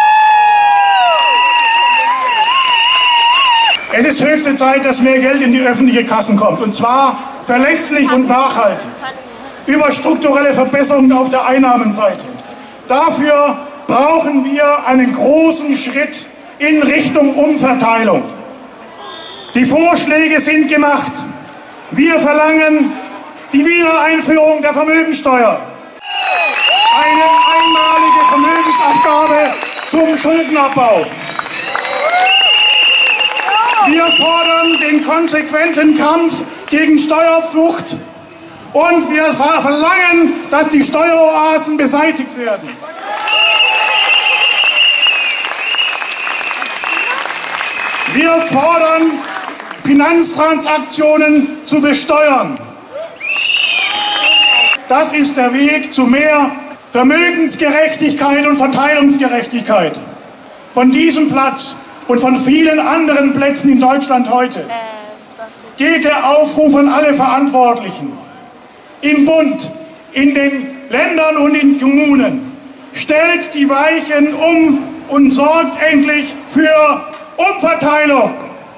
Es ist höchste Zeit, dass mehr Geld in die öffentliche Kassen kommt, und zwar verlässlich und nachhaltig, über strukturelle Verbesserungen auf der Einnahmenseite. Dafür brauchen wir einen großen Schritt in Richtung Umverteilung. Die Vorschläge sind gemacht. Wir verlangen die Wiedereinführung der Vermögensteuer, eine einmalige Vermögensabgabe zum Schuldenabbau. Wir fordern den konsequenten Kampf gegen Steuerflucht und wir verlangen, dass die Steueroasen beseitigt werden. Wir fordern, Finanztransaktionen zu besteuern. Das ist der Weg zu mehr Vermögensgerechtigkeit und Verteilungsgerechtigkeit. Von diesem Platz und von vielen anderen Plätzen in Deutschland heute geht der Aufruf an alle Verantwortlichen im Bund, in den Ländern und in Kommunen. Stellt die Weichen um und sorgt endlich für Umverteilung.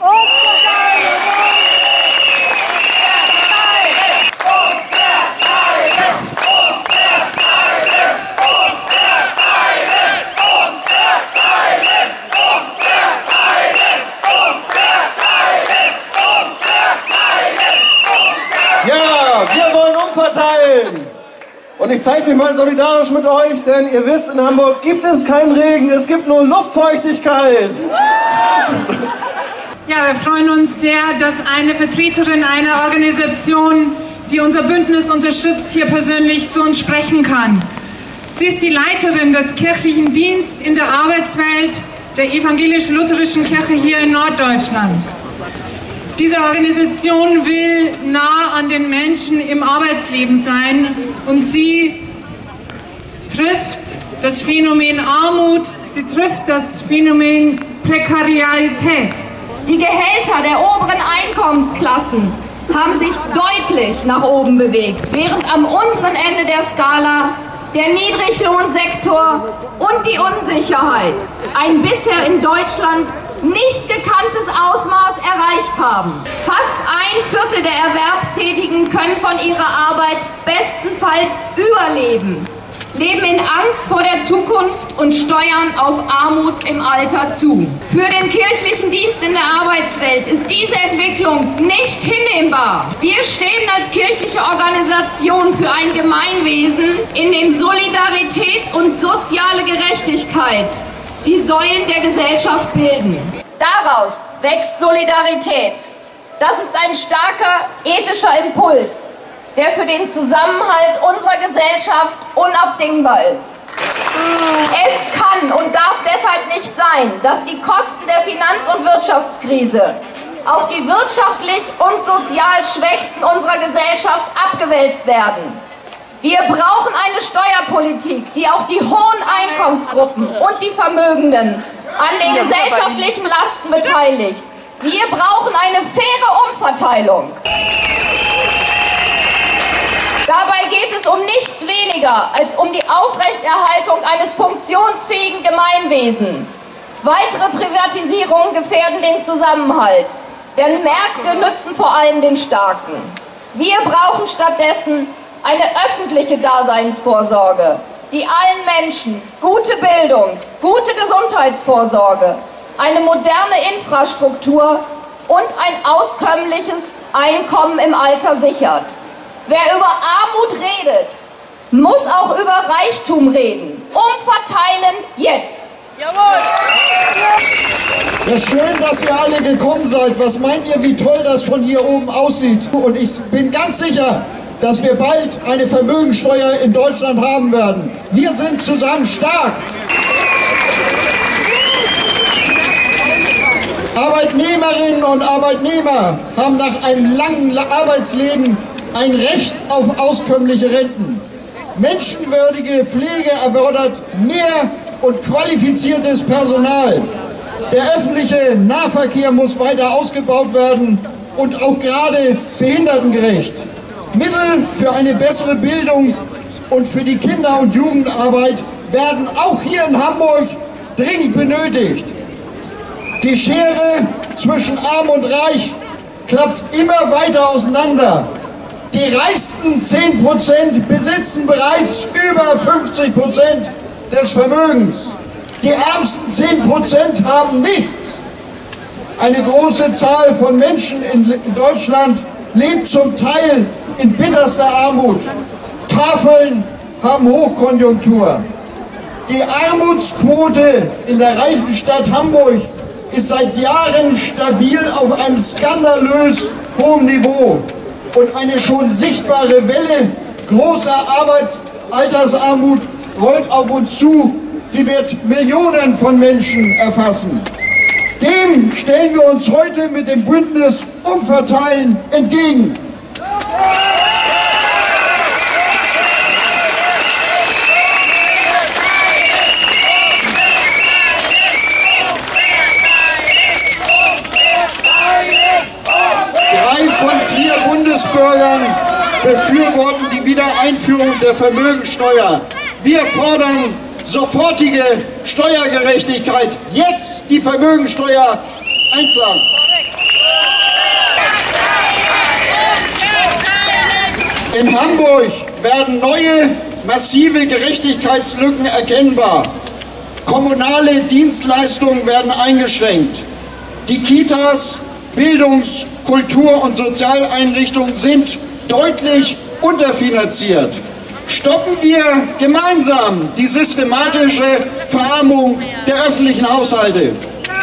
Ja, wir wollen umverteilen. Und ich zeige mich mal solidarisch mit euch, denn ihr wisst, in Hamburg gibt es keinen Regen, es gibt nur Luftfeuchtigkeit. Ja, wir freuen uns sehr, dass eine Vertreterin einer Organisation, die unser Bündnis unterstützt, hier persönlich zu uns sprechen kann. Sie ist die Leiterin des kirchlichen Dienstes in der Arbeitswelt der evangelisch-lutherischen Kirche hier in Norddeutschland. Diese Organisation will nah an den Menschen im Arbeitsleben sein und sie trifft das Phänomen Armut, sie trifft das Phänomen Prekarität. Die Gehälter der oberen Einkommensklassen haben sich deutlich nach oben bewegt, während am unteren Ende der Skala der Niedriglohnsektor und die Unsicherheit ein bisher in Deutschland nicht gekanntes Ausmaß erreicht haben. Fast ein Viertel der Erwerbstätigen können von ihrer Arbeit bestenfalls überleben, leben in Angst vor der Zukunft und steuern auf Armut im Alter zu. Für den kirchlichen Dienst in der Arbeitswelt ist diese Entwicklung nicht hinnehmbar. Wir stehen als kirchliche Organisation für ein Gemeinwesen, in dem Solidarität und soziale Gerechtigkeit die Säulen der Gesellschaft bilden. Daraus wächst Solidarität. Das ist ein starker ethischer Impuls, der für den Zusammenhalt unserer Gesellschaft unabdingbar ist. Es kann und darf deshalb nicht sein, dass die Kosten der Finanz- und Wirtschaftskrise auf die wirtschaftlich und sozial Schwächsten unserer Gesellschaft abgewälzt werden. Wir brauchen eine Steuerpolitik, die auch die hohen Einkommensgruppen und die Vermögenden an den gesellschaftlichen Lasten beteiligt. Wir brauchen eine faire Umverteilung. Dabei geht es um nichts weniger als um die Aufrechterhaltung eines funktionsfähigen Gemeinwesens. Weitere Privatisierungen gefährden den Zusammenhalt, denn Märkte nützen vor allem den Starken. Wir brauchen stattdessen eine öffentliche Daseinsvorsorge, die allen Menschen gute Bildung, gute Gesundheitsvorsorge, eine moderne Infrastruktur und ein auskömmliches Einkommen im Alter sichert. Wer über Armut redet, muss auch über Reichtum reden. Umverteilen jetzt! Jawohl! Ja, schön, dass ihr alle gekommen seid. Was meint ihr, wie toll das von hier oben aussieht? Und ich bin ganz sicher, dass wir bald eine Vermögensteuer in Deutschland haben werden. Wir sind zusammen stark. Arbeitnehmerinnen und Arbeitnehmer haben nach einem langen Arbeitsleben ein Recht auf auskömmliche Renten. Menschenwürdige Pflege erfordert mehr und qualifiziertes Personal. Der öffentliche Nahverkehr muss weiter ausgebaut werden und auch gerade behindertengerecht. Mittel für eine bessere Bildung und für die Kinder- und Jugendarbeit werden auch hier in Hamburg dringend benötigt. Die Schere zwischen Arm und Reich klafft immer weiter auseinander. Die reichsten zehn Prozent besitzen bereits über fünfzig Prozent des Vermögens. Die ärmsten zehn Prozent haben nichts. Eine große Zahl von Menschen in Deutschland lebt zum Teil in bitterster Armut. Tafeln haben Hochkonjunktur. Die Armutsquote in der reichen Stadt Hamburg ist seit Jahren stabil auf einem skandalös hohen Niveau. Und eine schon sichtbare Welle großer Dem stellen wir uns heute mit dem Bündnis Umverteilen entgegen. Drei von vier Bundesbürgern befürworten die Wiedereinführung der Vermögensteuer. Wir fordern sofortige Steuergerechtigkeit. Jetzt die Vermögensteuer einklagen. In Hamburg werden neue, massive Gerechtigkeitslücken erkennbar. Kommunale Dienstleistungen werden eingeschränkt. Die Kitas, Bildungs-, Kultur- und Sozialeinrichtungen sind deutlich unterfinanziert. Stoppen wir gemeinsam die systematische Verarmung der öffentlichen Haushalte.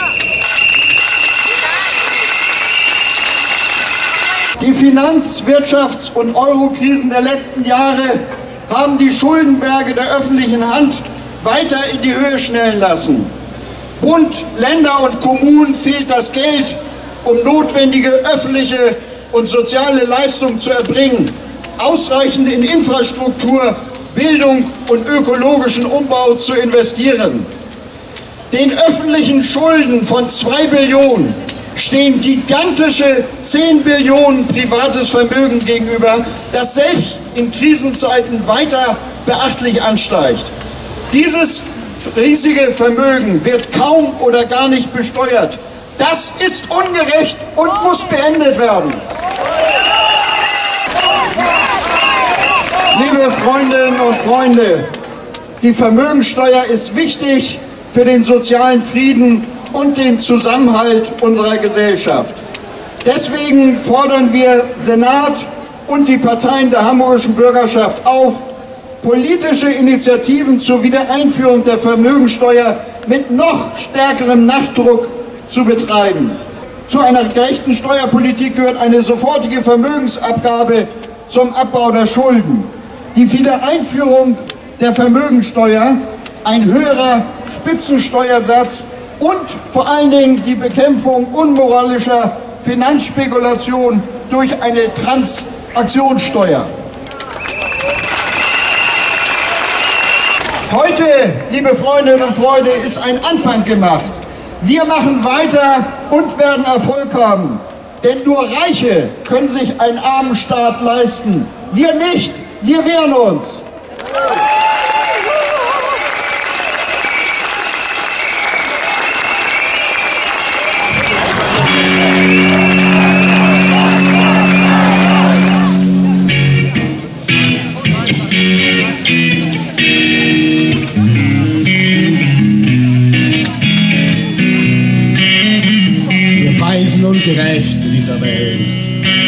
Die Finanz-, Wirtschafts- und Eurokrisen der letzten Jahre haben die Schuldenberge der öffentlichen Hand weiter in die Höhe schnellen lassen. Bund, Länder und Kommunen fehlt das Geld, um notwendige öffentliche und soziale Leistungen zu erbringen, ausreichend in Infrastruktur, Bildung und ökologischen Umbau zu investieren. Den öffentlichen Schulden von zwei Billionen stehen gigantische zehn Billionen privates Vermögen gegenüber, das selbst in Krisenzeiten weiter beachtlich ansteigt. Dieses riesige Vermögen wird kaum oder gar nicht besteuert. Das ist ungerecht und muss beendet werden. Liebe Freundinnen und Freunde, die Vermögensteuer ist wichtig für den sozialen Frieden und den Zusammenhalt unserer Gesellschaft. Deswegen fordern wir Senat und die Parteien der hamburgischen Bürgerschaft auf, politische Initiativen zur Wiedereinführung der Vermögensteuer mit noch stärkerem Nachdruck zu betreiben. Zu einer gerechten Steuerpolitik gehört eine sofortige Vermögensabgabe zum Abbau der Schulden. Die Wiedereinführung der Vermögensteuer, ein höherer Spitzensteuersatz und vor allen Dingen die Bekämpfung unmoralischer Finanzspekulation durch eine Transaktionssteuer. Heute, liebe Freundinnen und Freunde, ist ein Anfang gemacht. Wir machen weiter und werden Erfolg haben. Denn nur Reiche können sich einen armen Staat leisten. Wir nicht, wir wehren uns. Und gerecht in dieser Welt.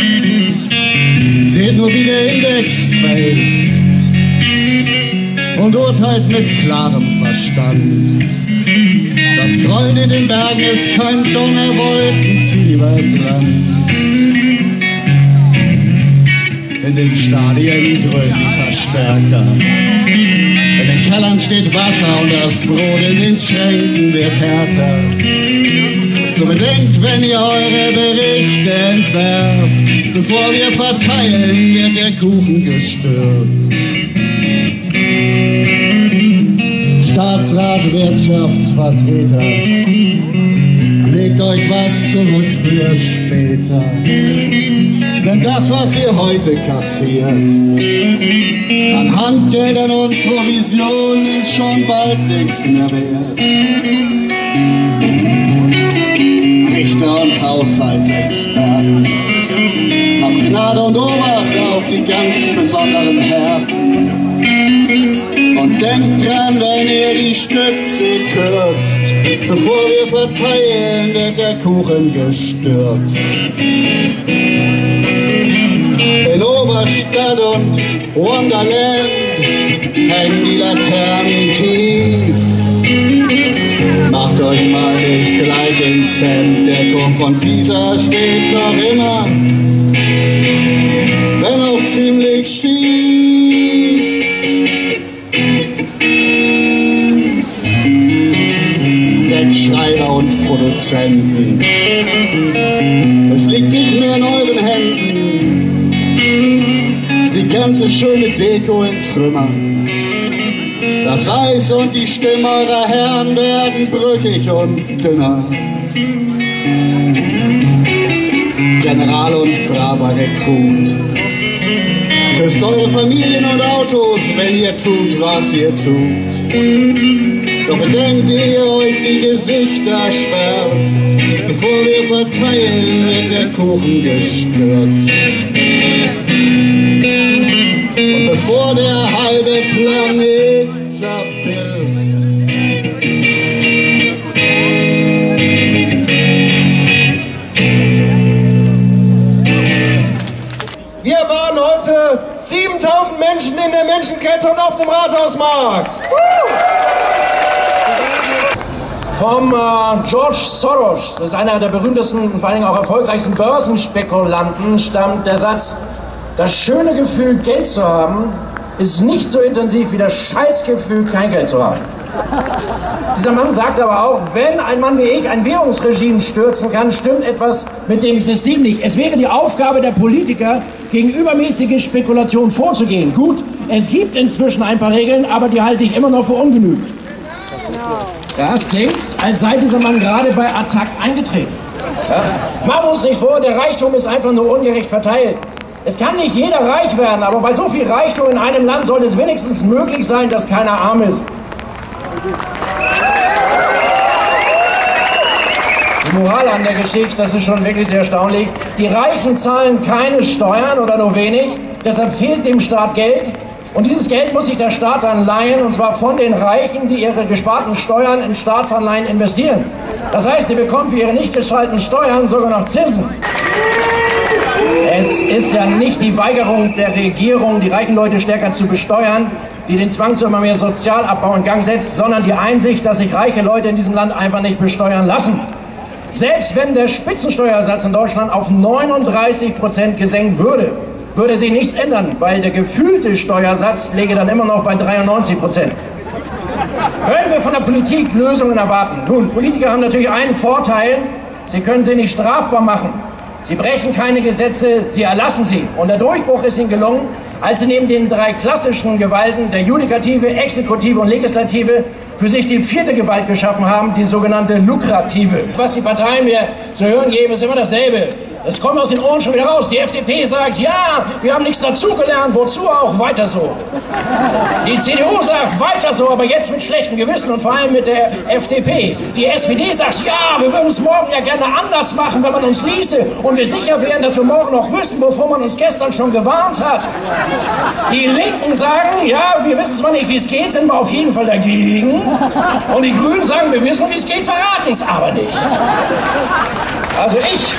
Seht nur, wie der Index fällt und urteilt mit klarem Verstand. Das Grollen in den Bergen ist kein Donner, Wolken ziehen übers Land. In den Stadien dröhnen die Verstärker. In den Kellern steht Wasser und das Brot in den Schränken wird härter. So bedenkt, wenn ihr eure Berichte entwerft, bevor wir verteilen, wird der Kuchen gestürzt. Staatsrat, Wirtschaftsvertreter, legt euch was zurück für später. Denn das, was ihr heute kassiert, an Handgeldern und Provisionen, ist schon bald nichts mehr wert. Richter und Haushaltsexperten, habt Gnade und Obacht auf die ganz besonderen Härten. Und denkt dran, wenn ihr die Stütze kürzt, bevor wir verteilen, wird der Kuchen gestürzt. In Oberstadt und Wonderland hängen die Laternen tief. Macht euch mal nicht gleich ins Hemd, der Turm von Pisa steht noch immer, wenn auch ziemlich schief. Deckschreiber und Produzenten die ganze schöne Deko in Trümmern. Das Eis und die Stimme eurer Herren werden brüchig und dünner. General und braver Rekrut, küsst eure Familien und Autos, wenn ihr tut, was ihr tut. Doch bedenkt, ehe ihr euch die Gesichter schwärzt, bevor wir verteilen, wird der Kuchen gestürzt. Und bevor der halbe Planet zerbirst. Wir waren heute siebentausend Menschen in der Menschenkette und auf dem Rathausmarkt. Vom äh, George Soros, das ist einer der berühmtesten und vor allen Dingen auch erfolgreichsten Börsenspekulanten, stammt der Satz: Das schöne Gefühl, Geld zu haben, ist nicht so intensiv wie das Scheißgefühl, kein Geld zu haben. Dieser Mann sagt aber auch, wenn ein Mann wie ich ein Währungsregime stürzen kann, stimmt etwas mit dem System nicht. Es wäre die Aufgabe der Politiker, gegen übermäßige Spekulation vorzugehen. Gut, es gibt inzwischen ein paar Regeln, aber die halte ich immer noch für ungenügend. Das klingt, als sei dieser Mann gerade bei Attac eingetreten. Ja? Machen wir uns nicht vor, der Reichtum ist einfach nur ungerecht verteilt. Es kann nicht jeder reich werden, aber bei so viel Reichtum in einem Land sollte es wenigstens möglich sein, dass keiner arm ist. Die Moral an der Geschichte, das ist schon wirklich sehr erstaunlich. Die Reichen zahlen keine Steuern oder nur wenig, deshalb fehlt dem Staat Geld. Und dieses Geld muss sich der Staat dann leihen, und zwar von den Reichen, die ihre gesparten Steuern in Staatsanleihen investieren. Das heißt, die bekommen für ihre nicht gezahlten Steuern sogar noch Zinsen. Es ist ja nicht die Weigerung der Regierung, die reichen Leute stärker zu besteuern, die den Zwang zu immer mehr Sozialabbau in Gang setzt, sondern die Einsicht, dass sich reiche Leute in diesem Land einfach nicht besteuern lassen. Selbst wenn der Spitzensteuersatz in Deutschland auf neununddreißig Prozent gesenkt würde, würde sich nichts ändern, weil der gefühlte Steuersatz läge dann immer noch bei dreiundneunzig Prozent. Können wir von der Politik Lösungen erwarten? Nun, Politiker haben natürlich einen Vorteil: Sie können sie nicht strafbar machen. Sie brechen keine Gesetze, sie erlassen sie. Und der Durchbruch ist ihnen gelungen, als sie neben den drei klassischen Gewalten der Judikative, Exekutive und Legislative für sich die vierte Gewalt geschaffen haben, die sogenannte Lukrative. Was die Parteien mir zu hören geben, ist immer dasselbe. Es kommt aus den Ohren schon wieder raus. Die F D P sagt, ja, wir haben nichts dazugelernt, wozu auch, weiter so. Die C D U sagt, weiter so, aber jetzt mit schlechtem Gewissen und vor allem mit der F D P. Die S P D sagt, ja, wir würden es morgen ja gerne anders machen, wenn man uns ließe und wir sicher wären, dass wir morgen noch wüssten, bevor man uns gestern schon gewarnt hat. Die Linken sagen, ja, wir wissen zwar nicht, wie es geht, sind wir auf jeden Fall dagegen. Und die Grünen sagen, wir wissen, wie es geht, verraten es aber nicht. Also ich...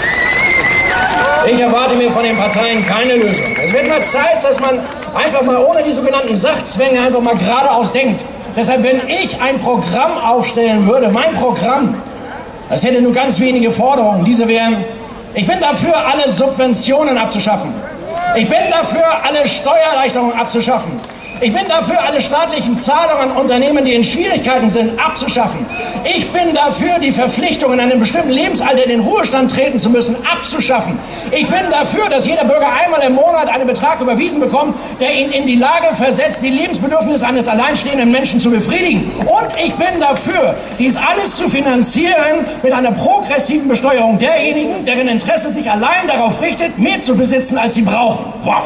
Ich erwarte mir von den Parteien keine Lösung. Es wird mal Zeit, dass man einfach mal ohne die sogenannten Sachzwänge einfach mal geradeaus denkt. Deshalb, wenn ich ein Programm aufstellen würde, mein Programm, das hätte nur ganz wenige Forderungen. Diese wären: Ich bin dafür, alle Subventionen abzuschaffen. Ich bin dafür, alle Steuererleichterungen abzuschaffen. Ich bin dafür, alle staatlichen Zahlungen an Unternehmen, die in Schwierigkeiten sind, abzuschaffen. Ich bin dafür, die Verpflichtung, in einem bestimmten Lebensalter in den Ruhestand treten zu müssen, abzuschaffen. Ich bin dafür, dass jeder Bürger einmal im Monat einen Betrag überwiesen bekommt, der ihn in die Lage versetzt, die Lebensbedürfnisse eines alleinstehenden Menschen zu befriedigen. Und ich bin dafür, dies alles zu finanzieren mit einer progressiven Besteuerung derjenigen, deren Interesse sich allein darauf richtet, mehr zu besitzen, als sie brauchen. Wow.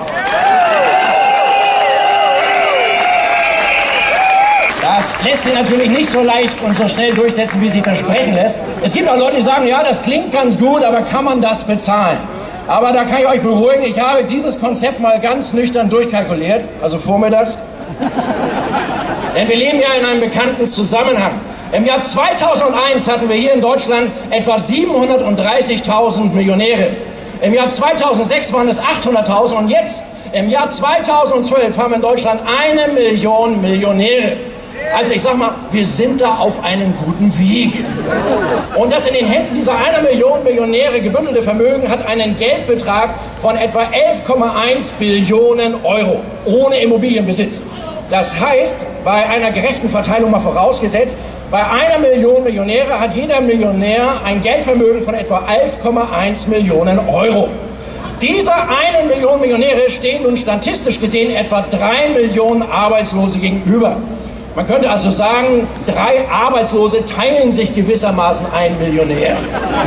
Das lässt sich natürlich nicht so leicht und so schnell durchsetzen, wie sich das sprechen lässt. Es gibt auch Leute, die sagen, ja, das klingt ganz gut, aber kann man das bezahlen? Aber da kann ich euch beruhigen, ich habe dieses Konzept mal ganz nüchtern durchkalkuliert, also vormittags. Denn wir leben ja in einem bekannten Zusammenhang. Im Jahr zweitausendeins hatten wir hier in Deutschland etwa siebenhundertdreißigtausend Millionäre. Im Jahr zweitausendsechs waren es achthunderttausend und jetzt, im Jahr zweitausendzwölf, haben wir in Deutschland eine Million Millionäre. Also ich sag mal, wir sind da auf einem guten Weg. Und das in den Händen dieser einer Million Millionäre gebündelte Vermögen hat einen Geldbetrag von etwa elf Komma eins Billionen Euro ohne Immobilienbesitz. Das heißt, bei einer gerechten Verteilung mal vorausgesetzt, bei einer Million Millionäre hat jeder Millionär ein Geldvermögen von etwa elf Komma eins Millionen Euro. Dieser eine Million Millionäre stehen nun statistisch gesehen etwa drei Millionen Arbeitslose gegenüber. Man könnte also sagen, drei Arbeitslose teilen sich gewissermaßen einen Millionär.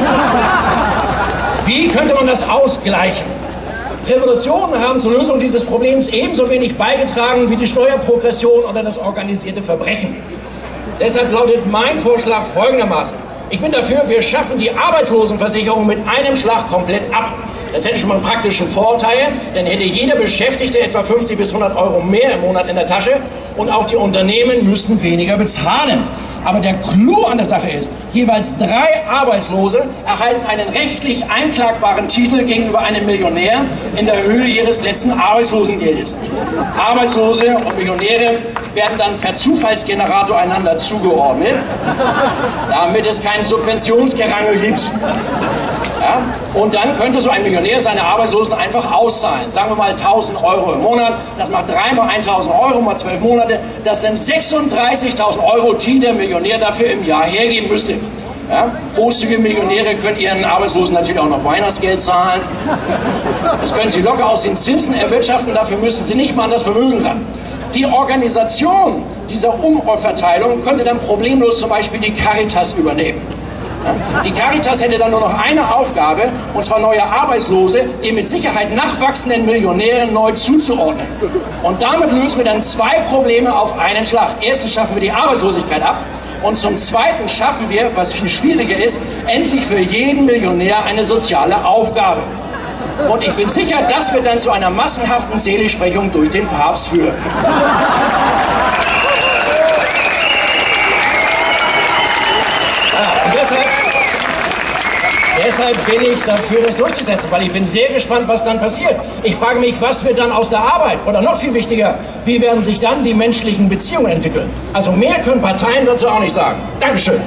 Wie könnte man das ausgleichen? Revolutionen haben zur Lösung dieses Problems ebenso wenig beigetragen wie die Steuerprogression oder das organisierte Verbrechen. Deshalb lautet mein Vorschlag folgendermaßen. Ich bin dafür, wir schaffen die Arbeitslosenversicherung mit einem Schlag komplett ab. Das hätte schon mal einen praktischen Vorteil, denn hätte jeder Beschäftigte etwa fünfzig bis hundert Euro mehr im Monat in der Tasche und auch die Unternehmen müssten weniger bezahlen. Aber der Clou an der Sache ist, jeweils drei Arbeitslose erhalten einen rechtlich einklagbaren Titel gegenüber einem Millionär in der Höhe ihres letzten Arbeitslosengeldes. Arbeitslose und Millionäre werden dann per Zufallsgenerator einander zugeordnet, damit es kein Subventionsgerangel gibt. Ja? Und dann könnte so ein Millionär seine Arbeitslosen einfach auszahlen. Sagen wir mal tausend Euro im Monat, das macht drei mal tausend Euro mal zwölf Monate, das sind sechsunddreißigtausend Euro, die der Millionär dafür im Jahr hergeben müsste. Ja? Großzügige Millionäre können ihren Arbeitslosen natürlich auch noch Weihnachtsgeld zahlen. Das können sie locker aus den Zinsen erwirtschaften, dafür müssen sie nicht mal an das Vermögen ran. Die Organisation dieser Umverteilung könnte dann problemlos zum Beispiel die Caritas übernehmen. Die Caritas hätte dann nur noch eine Aufgabe, und zwar neue Arbeitslose, den mit Sicherheit nachwachsenden Millionären neu zuzuordnen. Und damit lösen wir dann zwei Probleme auf einen Schlag. Erstens schaffen wir die Arbeitslosigkeit ab und zum Zweiten schaffen wir, was viel schwieriger ist, endlich für jeden Millionär eine soziale Aufgabe. Und ich bin sicher, das wird dann zu einer massenhaften Seligsprechung durch den Papst führen. Ja, und deshalb, deshalb bin ich dafür, das durchzusetzen, weil ich bin sehr gespannt, was dann passiert. Ich frage mich, was wird dann aus der Arbeit? Oder noch viel wichtiger, wie werden sich dann die menschlichen Beziehungen entwickeln? Also mehr können Parteien dazu auch nicht sagen. Dankeschön.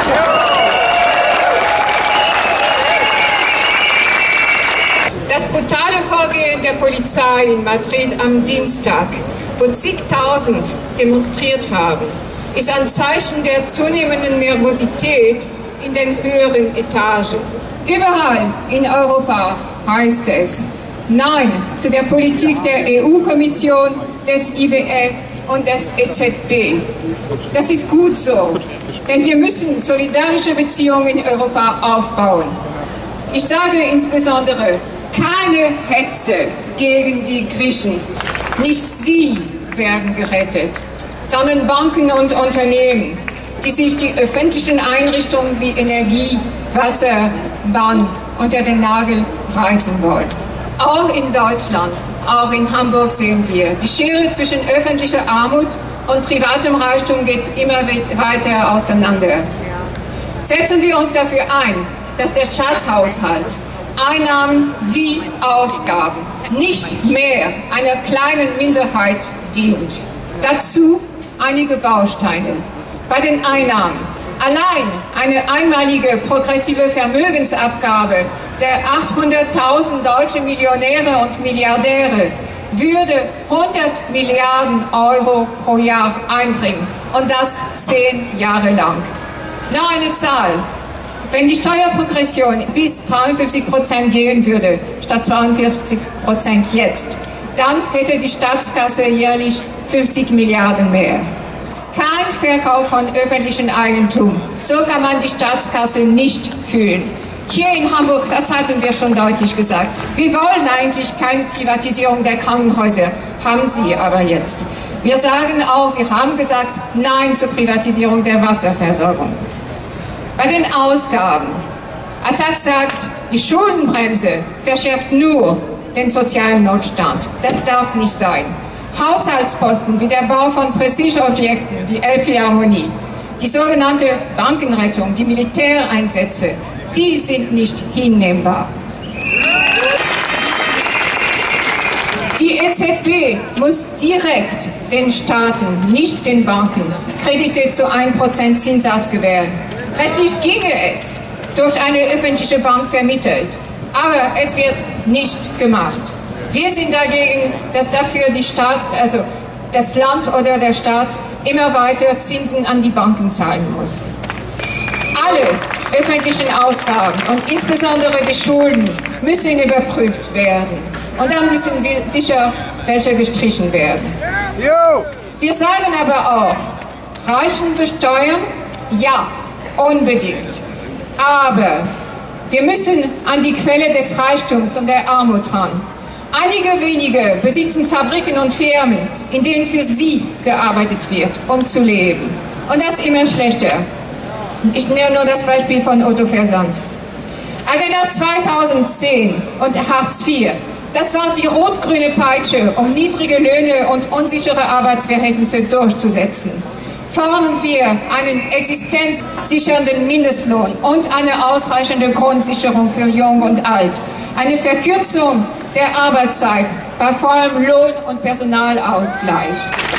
Das brutale Vorgehen der Polizei in Madrid am Dienstag, wo zigtausend demonstriert haben, ist ein Zeichen der zunehmenden Nervosität in den höheren Etagen. Überall in Europa heißt es Nein zu der Politik der E U-Kommission, des I W F und des E Z B. Das ist gut so, denn wir müssen solidarische Beziehungen in Europa aufbauen. Ich sage insbesondere, keine Hetze gegen die Griechen. Nicht sie werden gerettet, sondern Banken und Unternehmen, die sich die öffentlichen Einrichtungen wie Energie, Wasser, Bahn unter den Nagel reißen wollen. Auch in Deutschland, auch in Hamburg sehen wir, die Schere zwischen öffentlicher Armut und privatem Reichtum geht immer weiter auseinander. Setzen wir uns dafür ein, dass der Staatshaushalt Einnahmen wie Ausgaben nicht mehr einer kleinen Minderheit dient. Dazu einige Bausteine. Bei den Einnahmen. Allein eine einmalige progressive Vermögensabgabe der achthunderttausend deutsche Millionäre und Milliardäre würde hundert Milliarden Euro pro Jahr einbringen. Und das zehn Jahre lang. Noch eine Zahl. Wenn die Steuerprogression bis dreiundfünfzig Prozent gehen würde, statt zweiundvierzig Prozent jetzt, dann hätte die Staatskasse jährlich fünfzig Milliarden mehr. Kein Verkauf von öffentlichem Eigentum. So kann man die Staatskasse nicht fühlen. Hier in Hamburg, das hatten wir schon deutlich gesagt, wir wollen eigentlich keine Privatisierung der Krankenhäuser, haben sie aber jetzt. Wir sagen auch, wir haben gesagt, Nein zur Privatisierung der Wasserversorgung. Bei den Ausgaben. Attac sagt, die Schuldenbremse verschärft nur den sozialen Notstand. Das darf nicht sein. Haushaltsposten wie der Bau von Prestigeobjekten wie Elbphilharmonie, die sogenannte Bankenrettung, die Militäreinsätze, die sind nicht hinnehmbar. Die E Z B muss direkt den Staaten, nicht den Banken, Kredite zu einem Prozent Zinssatz gewähren. Rechtlich ginge es, durch eine öffentliche Bank vermittelt. Aber es wird nicht gemacht. Wir sind dagegen, dass dafür die Staat, also das Land oder der Staat immer weiter Zinsen an die Banken zahlen muss. Alle öffentlichen Ausgaben und insbesondere die Schulden müssen überprüft werden. Und dann müssen wir sicher welche gestrichen werden. Wir sagen aber auch, Reichen besteuern? Ja, unbedingt. Aber wir müssen an die Quelle des Reichtums und der Armut ran. Einige wenige besitzen Fabriken und Firmen, in denen für sie gearbeitet wird, um zu leben. Und das immer schlechter. Ich nehme nur das Beispiel von Otto Versand. Agenda zweitausendzehn und Hartz vier. Das war die rot-grüne Peitsche, um niedrige Löhne und unsichere Arbeitsverhältnisse durchzusetzen. Fordern wir einen existenzsichernden Mindestlohn und eine ausreichende Grundsicherung für Jung und Alt. Eine Verkürzung der Arbeitszeit bei vollem Lohn- und Personalausgleich.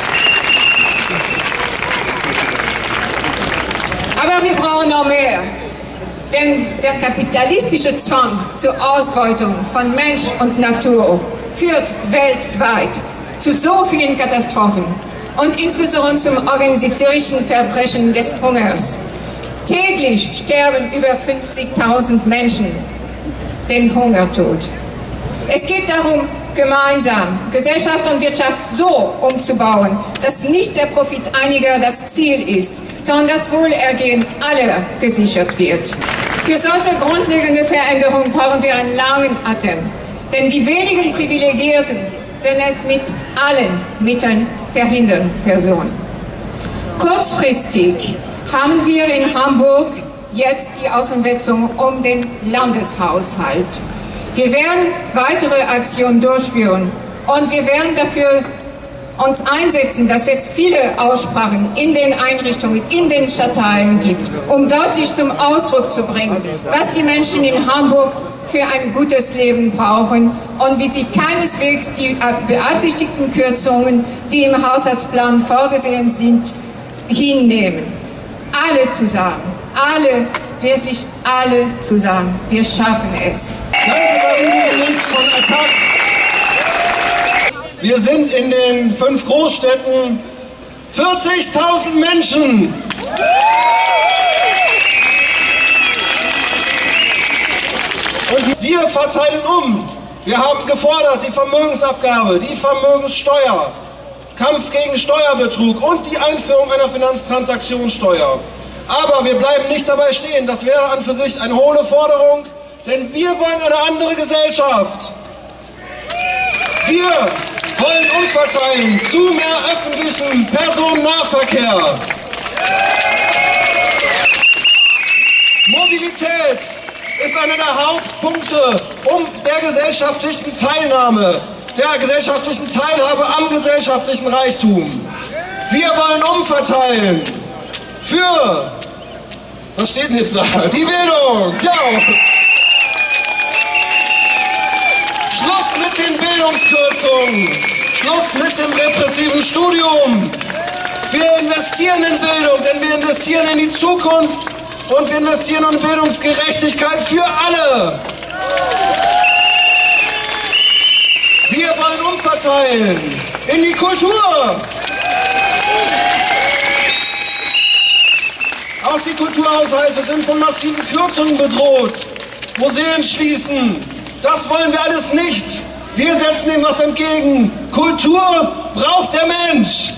Aber wir brauchen noch mehr. Denn der kapitalistische Zwang zur Ausbeutung von Mensch und Natur führt weltweit zu so vielen Katastrophen und insbesondere zum organisatorischen Verbrechen des Hungers. Täglich sterben über fünfzigtausend Menschen den Hungertod. Es geht darum, gemeinsam Gesellschaft und Wirtschaft so umzubauen, dass nicht der Profit einiger das Ziel ist, sondern das Wohlergehen aller gesichert wird. Für solche grundlegende Veränderungen brauchen wir einen langen Atem, denn die wenigen Privilegierten werden es mit allen Mitteln verhindern versuchen. Kurzfristig haben wir in Hamburg jetzt die Auseinandersetzung um den Landeshaushalt. Wir werden weitere Aktionen durchführen und wir werden dafür uns einsetzen, dass es viele Aussprachen in den Einrichtungen, in den Stadtteilen gibt, um deutlich zum Ausdruck zu bringen, was die Menschen in Hamburg für ein gutes Leben brauchen und wie sie keineswegs die beabsichtigten Kürzungen, die im Haushaltsplan vorgesehen sind, hinnehmen. Alle zusammen, alle, wirklich alle zusammen. Wir schaffen es. Von Attac. Wir sind in den fünf Großstädten vierzigtausend Menschen. Und wir verteilen um. Wir haben gefordert die Vermögensabgabe, die Vermögenssteuer, Kampf gegen Steuerbetrug und die Einführung einer Finanztransaktionssteuer. Aber wir bleiben nicht dabei stehen. Das wäre an für sich eine hohle Forderung, denn wir wollen eine andere Gesellschaft. Wir wollen umverteilen zu mehr öffentlichem Personennahverkehr. Mobilität ist einer der Hauptpunkte um der gesellschaftlichen Teilnahme, der gesellschaftlichen Teilhabe am gesellschaftlichen Reichtum. Wir wollen umverteilen für, was steht denn jetzt da? Die Bildung! Ja. Schluss mit den Bildungskürzungen! Schluss mit dem repressiven Studium! Wir investieren in Bildung, denn wir investieren in die Zukunft und wir investieren in Bildungsgerechtigkeit für alle! Wir wollen umverteilen in die Kultur! Auch die Kulturhaushalte sind von massiven Kürzungen bedroht. Museen schließen. Das wollen wir alles nicht. Wir setzen dem was entgegen. Kultur braucht der Mensch.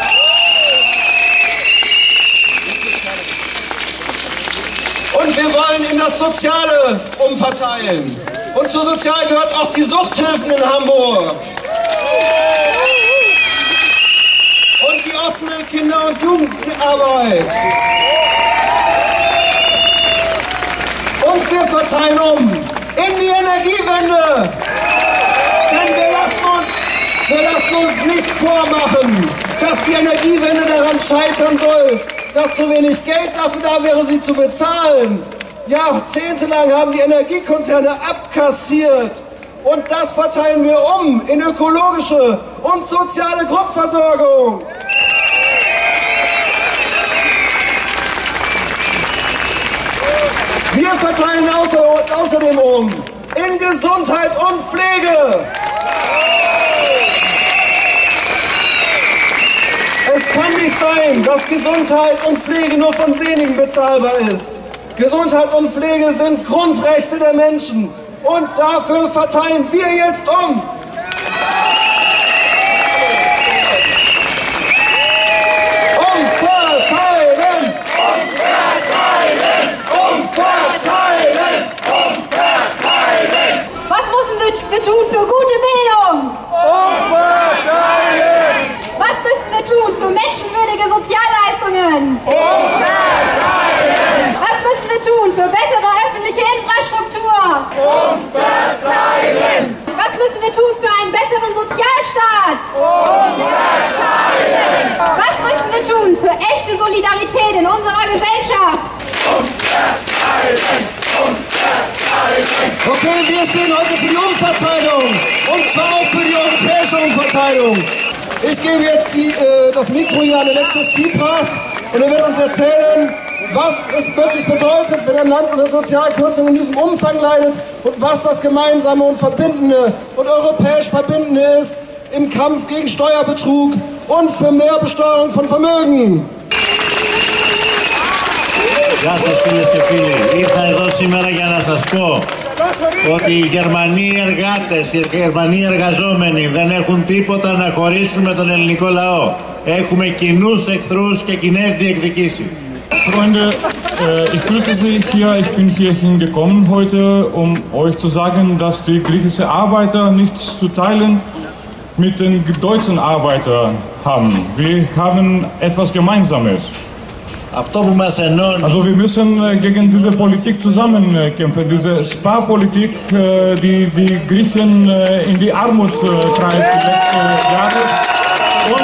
Und wir wollen in das Soziale umverteilen. Und zu Sozial gehört auch die Suchthilfen in Hamburg. Und die offene Kinder- und Jugendarbeit. Und wir verteilen um in die Energiewende. Denn wir lassen uns, wir lassen uns nicht vormachen, dass die Energiewende daran scheitern soll, dass zu wenig Geld dafür da wäre, sie zu bezahlen. Jahrzehntelang haben die Energiekonzerne abkassiert. Und das verteilen wir um in ökologische und soziale Grundversorgung. Wir verteilen außer, außerdem um in Gesundheit und Pflege. Es kann nicht sein, dass Gesundheit und Pflege nur von wenigen bezahlbar ist. Gesundheit und Pflege sind Grundrechte der Menschen. Und dafür verteilen wir jetzt um. Umverteilen! Umverteilen! Umverteilen! Umverteilen! Was müssen wir, wir tun für gute Bildung? Umverteilen! Was müssen wir tun für menschenwürdige Sozialleistungen? Umverteilen! Was müssen wir tun für bessere öffentliche Infrastruktur? Umverteilen! Was müssen wir tun für einen besseren Sozialstaat? Umverteilen! Was müssen wir tun für echte Solidarität in unserer Gesellschaft? Umverteilen! Umverteilen! Okay, wir stehen heute für die Umverteilung. Und zwar auch für die europäische Umverteilung. Ich gebe jetzt die, äh, das Mikro hier an Alexis Tsipras und er wird uns erzählen, was es wirklich bedeutet, wenn ein Land unter Sozialkürzungen in diesem Umfang leidet und was das Gemeinsame und Verbindende und europäisch Verbindende ist im Kampf gegen Steuerbetrug und für mehr Besteuerung von Vermögen. Γεια σας φίλες και φίλοι. Ήρθα εδώ σήμερα για να σας πω ότι οι Γερμανοί εργάτες, οι Γερμανοί εργαζόμενοι δεν έχουν τίποτα να χωρίσουν με τον ελληνικό λαό. Έχουμε κοινούς εχθρούς και κοινές διεκδικήσεις. Freunde, äh, ich grüße Sie hier. Ich bin hier hingekommen heute, um euch zu sagen, dass die griechischen Arbeiter nichts zu teilen mit den deutschen Arbeitern haben. Wir haben etwas Gemeinsames. Also wir müssen gegen diese Politik zusammenkämpfen, diese Sparpolitik, die die Griechen in die Armut treibt die letzten Jahre. Und,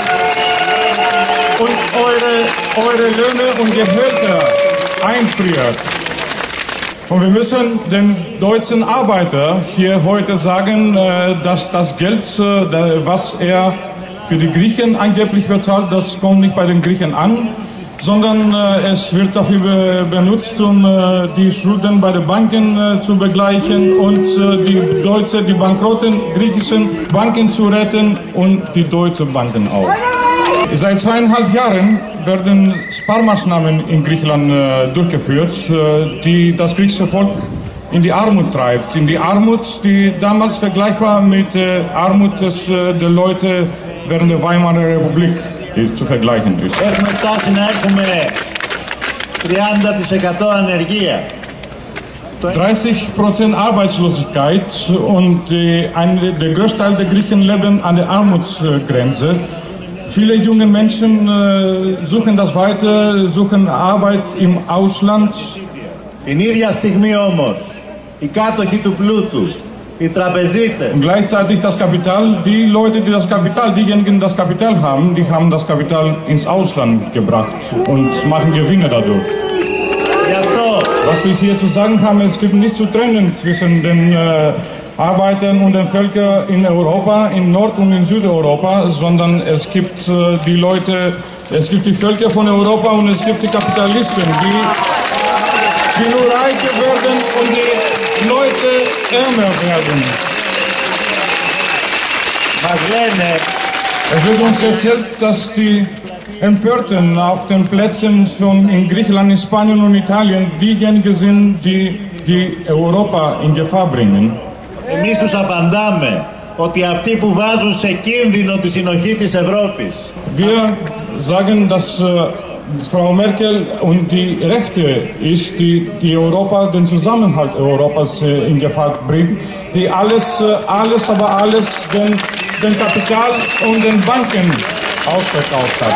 und eure, eure Löhne und Gehälter einfriert. Und wir müssen den deutschen Arbeiter hier heute sagen, dass das Geld, was er für die Griechen angeblich bezahlt, das kommt nicht bei den Griechen an, sondern äh, es wird dafür be benutzt, um äh, die Schulden bei den Banken äh, zu begleichen und äh, die deutsche, die bankrotten griechischen Banken zu retten und die deutschen Banken auch. Seit zweieinhalb Jahren werden Sparmaßnahmen in Griechenland äh, durchgeführt, äh, die das griechische Volk in die Armut treibt. In die Armut, die damals vergleichbar mit der Armut des, äh, der Leute während der Weimarer Republik zu vergleichen ist. Έχουμε φτάσει να έχουμε τριάντα τοις εκατό ανεργία. dreißig Prozent Arbeitslosigkeit und die, ein, der größte Teil der Griechen leben an der Armutsgrenze. Viele junge Menschen äh, suchen das weiter, suchen Arbeit im Ausland. Την ίδια στιγμή όμως, οι κάτοχοι του πλούτου, οι τραπεζίτες. Und gleichzeitig das Kapital, die Leute, die das Kapital, diejenigen, die das Kapital haben, die haben das Kapital ins Ausland gebracht und machen Gewinne dadurch. Was wir hier zu sagen haben, es gibt nicht zu trennen zwischen den äh, Arbeitern und den Völkern in Europa, in Nord- und in Südeuropa, sondern es gibt äh, die Leute, es gibt die Völker von Europa und es gibt die Kapitalisten, die, die nur reicher werden und die Leute ärmer werden. Es wird uns erzählt, dass die Empörten auf den Plätzen von in Griechenland, in Spanien und Italien diejenigen sind, die, die Europa in Gefahr bringen. Εμείς τους απαντάμε ότι αυτοί που βάζουν σε κίνδυνο τη συνοχή της Ευρώπης. Wir sagen, dass äh, Frau Merkel und die Rechte ist, die, die Europa, den Zusammenhalt Europas äh, in Gefahr bringt, die alles, äh, alles, aber alles den, den Kapital und den Banken ausverkauft hat.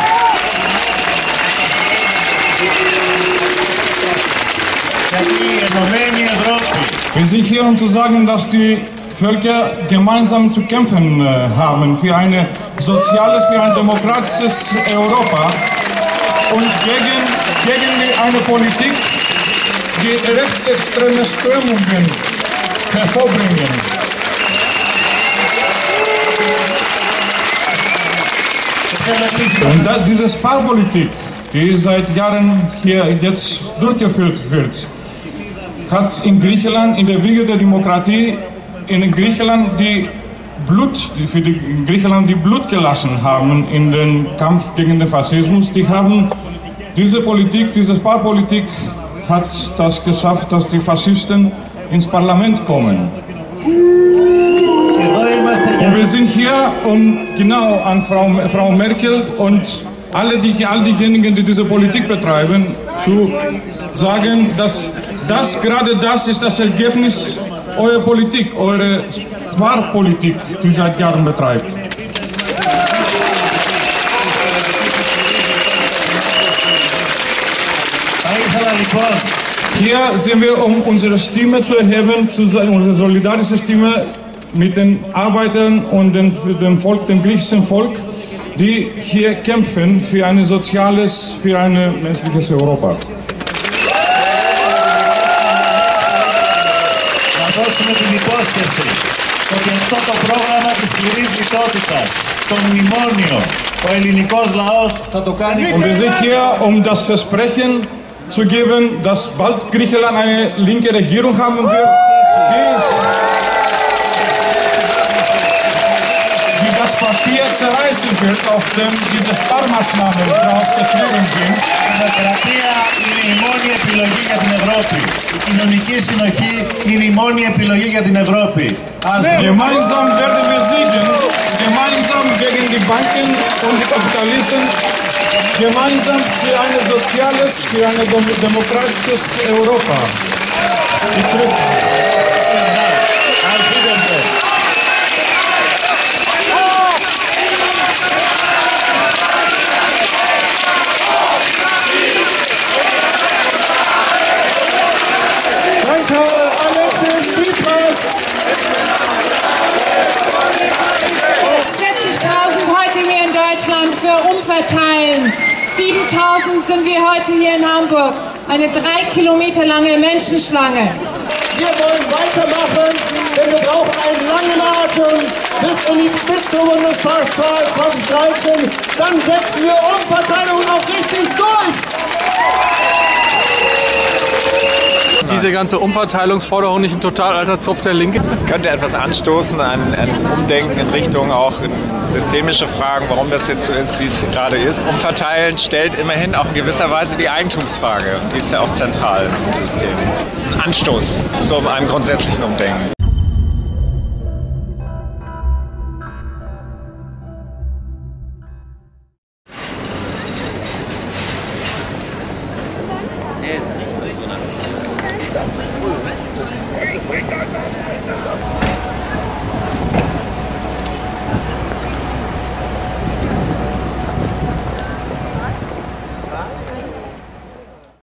Wir sind hier, um zu sagen, dass die Völker gemeinsam zu kämpfen äh, haben für ein soziales, für ein demokratisches Europa und gegen, gegen eine Politik, die rechtsextreme Strömungen hervorbringen. Und das, diese Sparpolitik, die seit Jahren hier jetzt durchgeführt wird, hat in Griechenland, in der Wiege der Demokratie, in Griechenland die Blut, die für die Griechenland die Blut gelassen haben in den Kampf gegen den Faschismus, die haben diese Politik, diese Sparpolitik hat das geschafft, dass die Faschisten ins Parlament kommen. Und wir sind hier, um genau an Frau, Frau Merkel und alle die, all diejenigen, die diese Politik betreiben, zu sagen, dass das gerade das ist das Ergebnis eurer Politik, eure Sparpolitik, die seit Jahren betreibt. Hier sind wir, um unsere Stimme zu erheben, zu, unsere solidarische Stimme mit den Arbeitern und dem, dem Volk, dem griechischen Volk, die hier kämpfen für ein soziales, für ein menschliches Europa. Να δώσουμε την υπόσχεση ότι αυτό το πρόγραμμα της σκληρής λιτότητας, το μνημόνιο, ο ελληνικός λαός θα το κάνει. Und wir sind hier, um das Versprechen zu geben, dass bald Griechenland eine linke Regierung haben wird, die, die das Papier zerreißen wird, auf dem diese Sparmaßnahmen drauf geschrieben sind. Η δημοκρατία είναι η μόνη επιλογή για την Ευρώπη. Η κοινωνική συνοχή είναι η μόνη επιλογή για την Ευρώπη. Gemeinsam werden wir siegen, gemeinsam gegen die Banken und die Kapitalisten, gemeinsam für ein soziales, für ein demokratisches Europa. Ich treffe. Danke, Alexis Tsipras. vierzigtausend heute hier in Deutschland für Umverteilen. siebentausend sind wir heute hier in Hamburg. Eine drei Kilometer lange Menschenschlange. Wir wollen weitermachen, denn wir brauchen einen langen Atem bis, in die, bis zur Bundestagswahl zwanzig dreizehn. Dann setzen wir Umverteilung auch richtig durch. Diese ganze Umverteilungsforderung nicht ein total alter Zopf der Linke? Es könnte etwas anstoßen an, an Umdenken in Richtung auch in systemische Fragen, warum das jetzt so ist, wie es gerade ist. Umverteilen stellt immerhin auch in gewisser Weise die Eigentumsfrage und die ist ja auch zentral im System. Ein Anstoß zu einem grundsätzlichen Umdenken.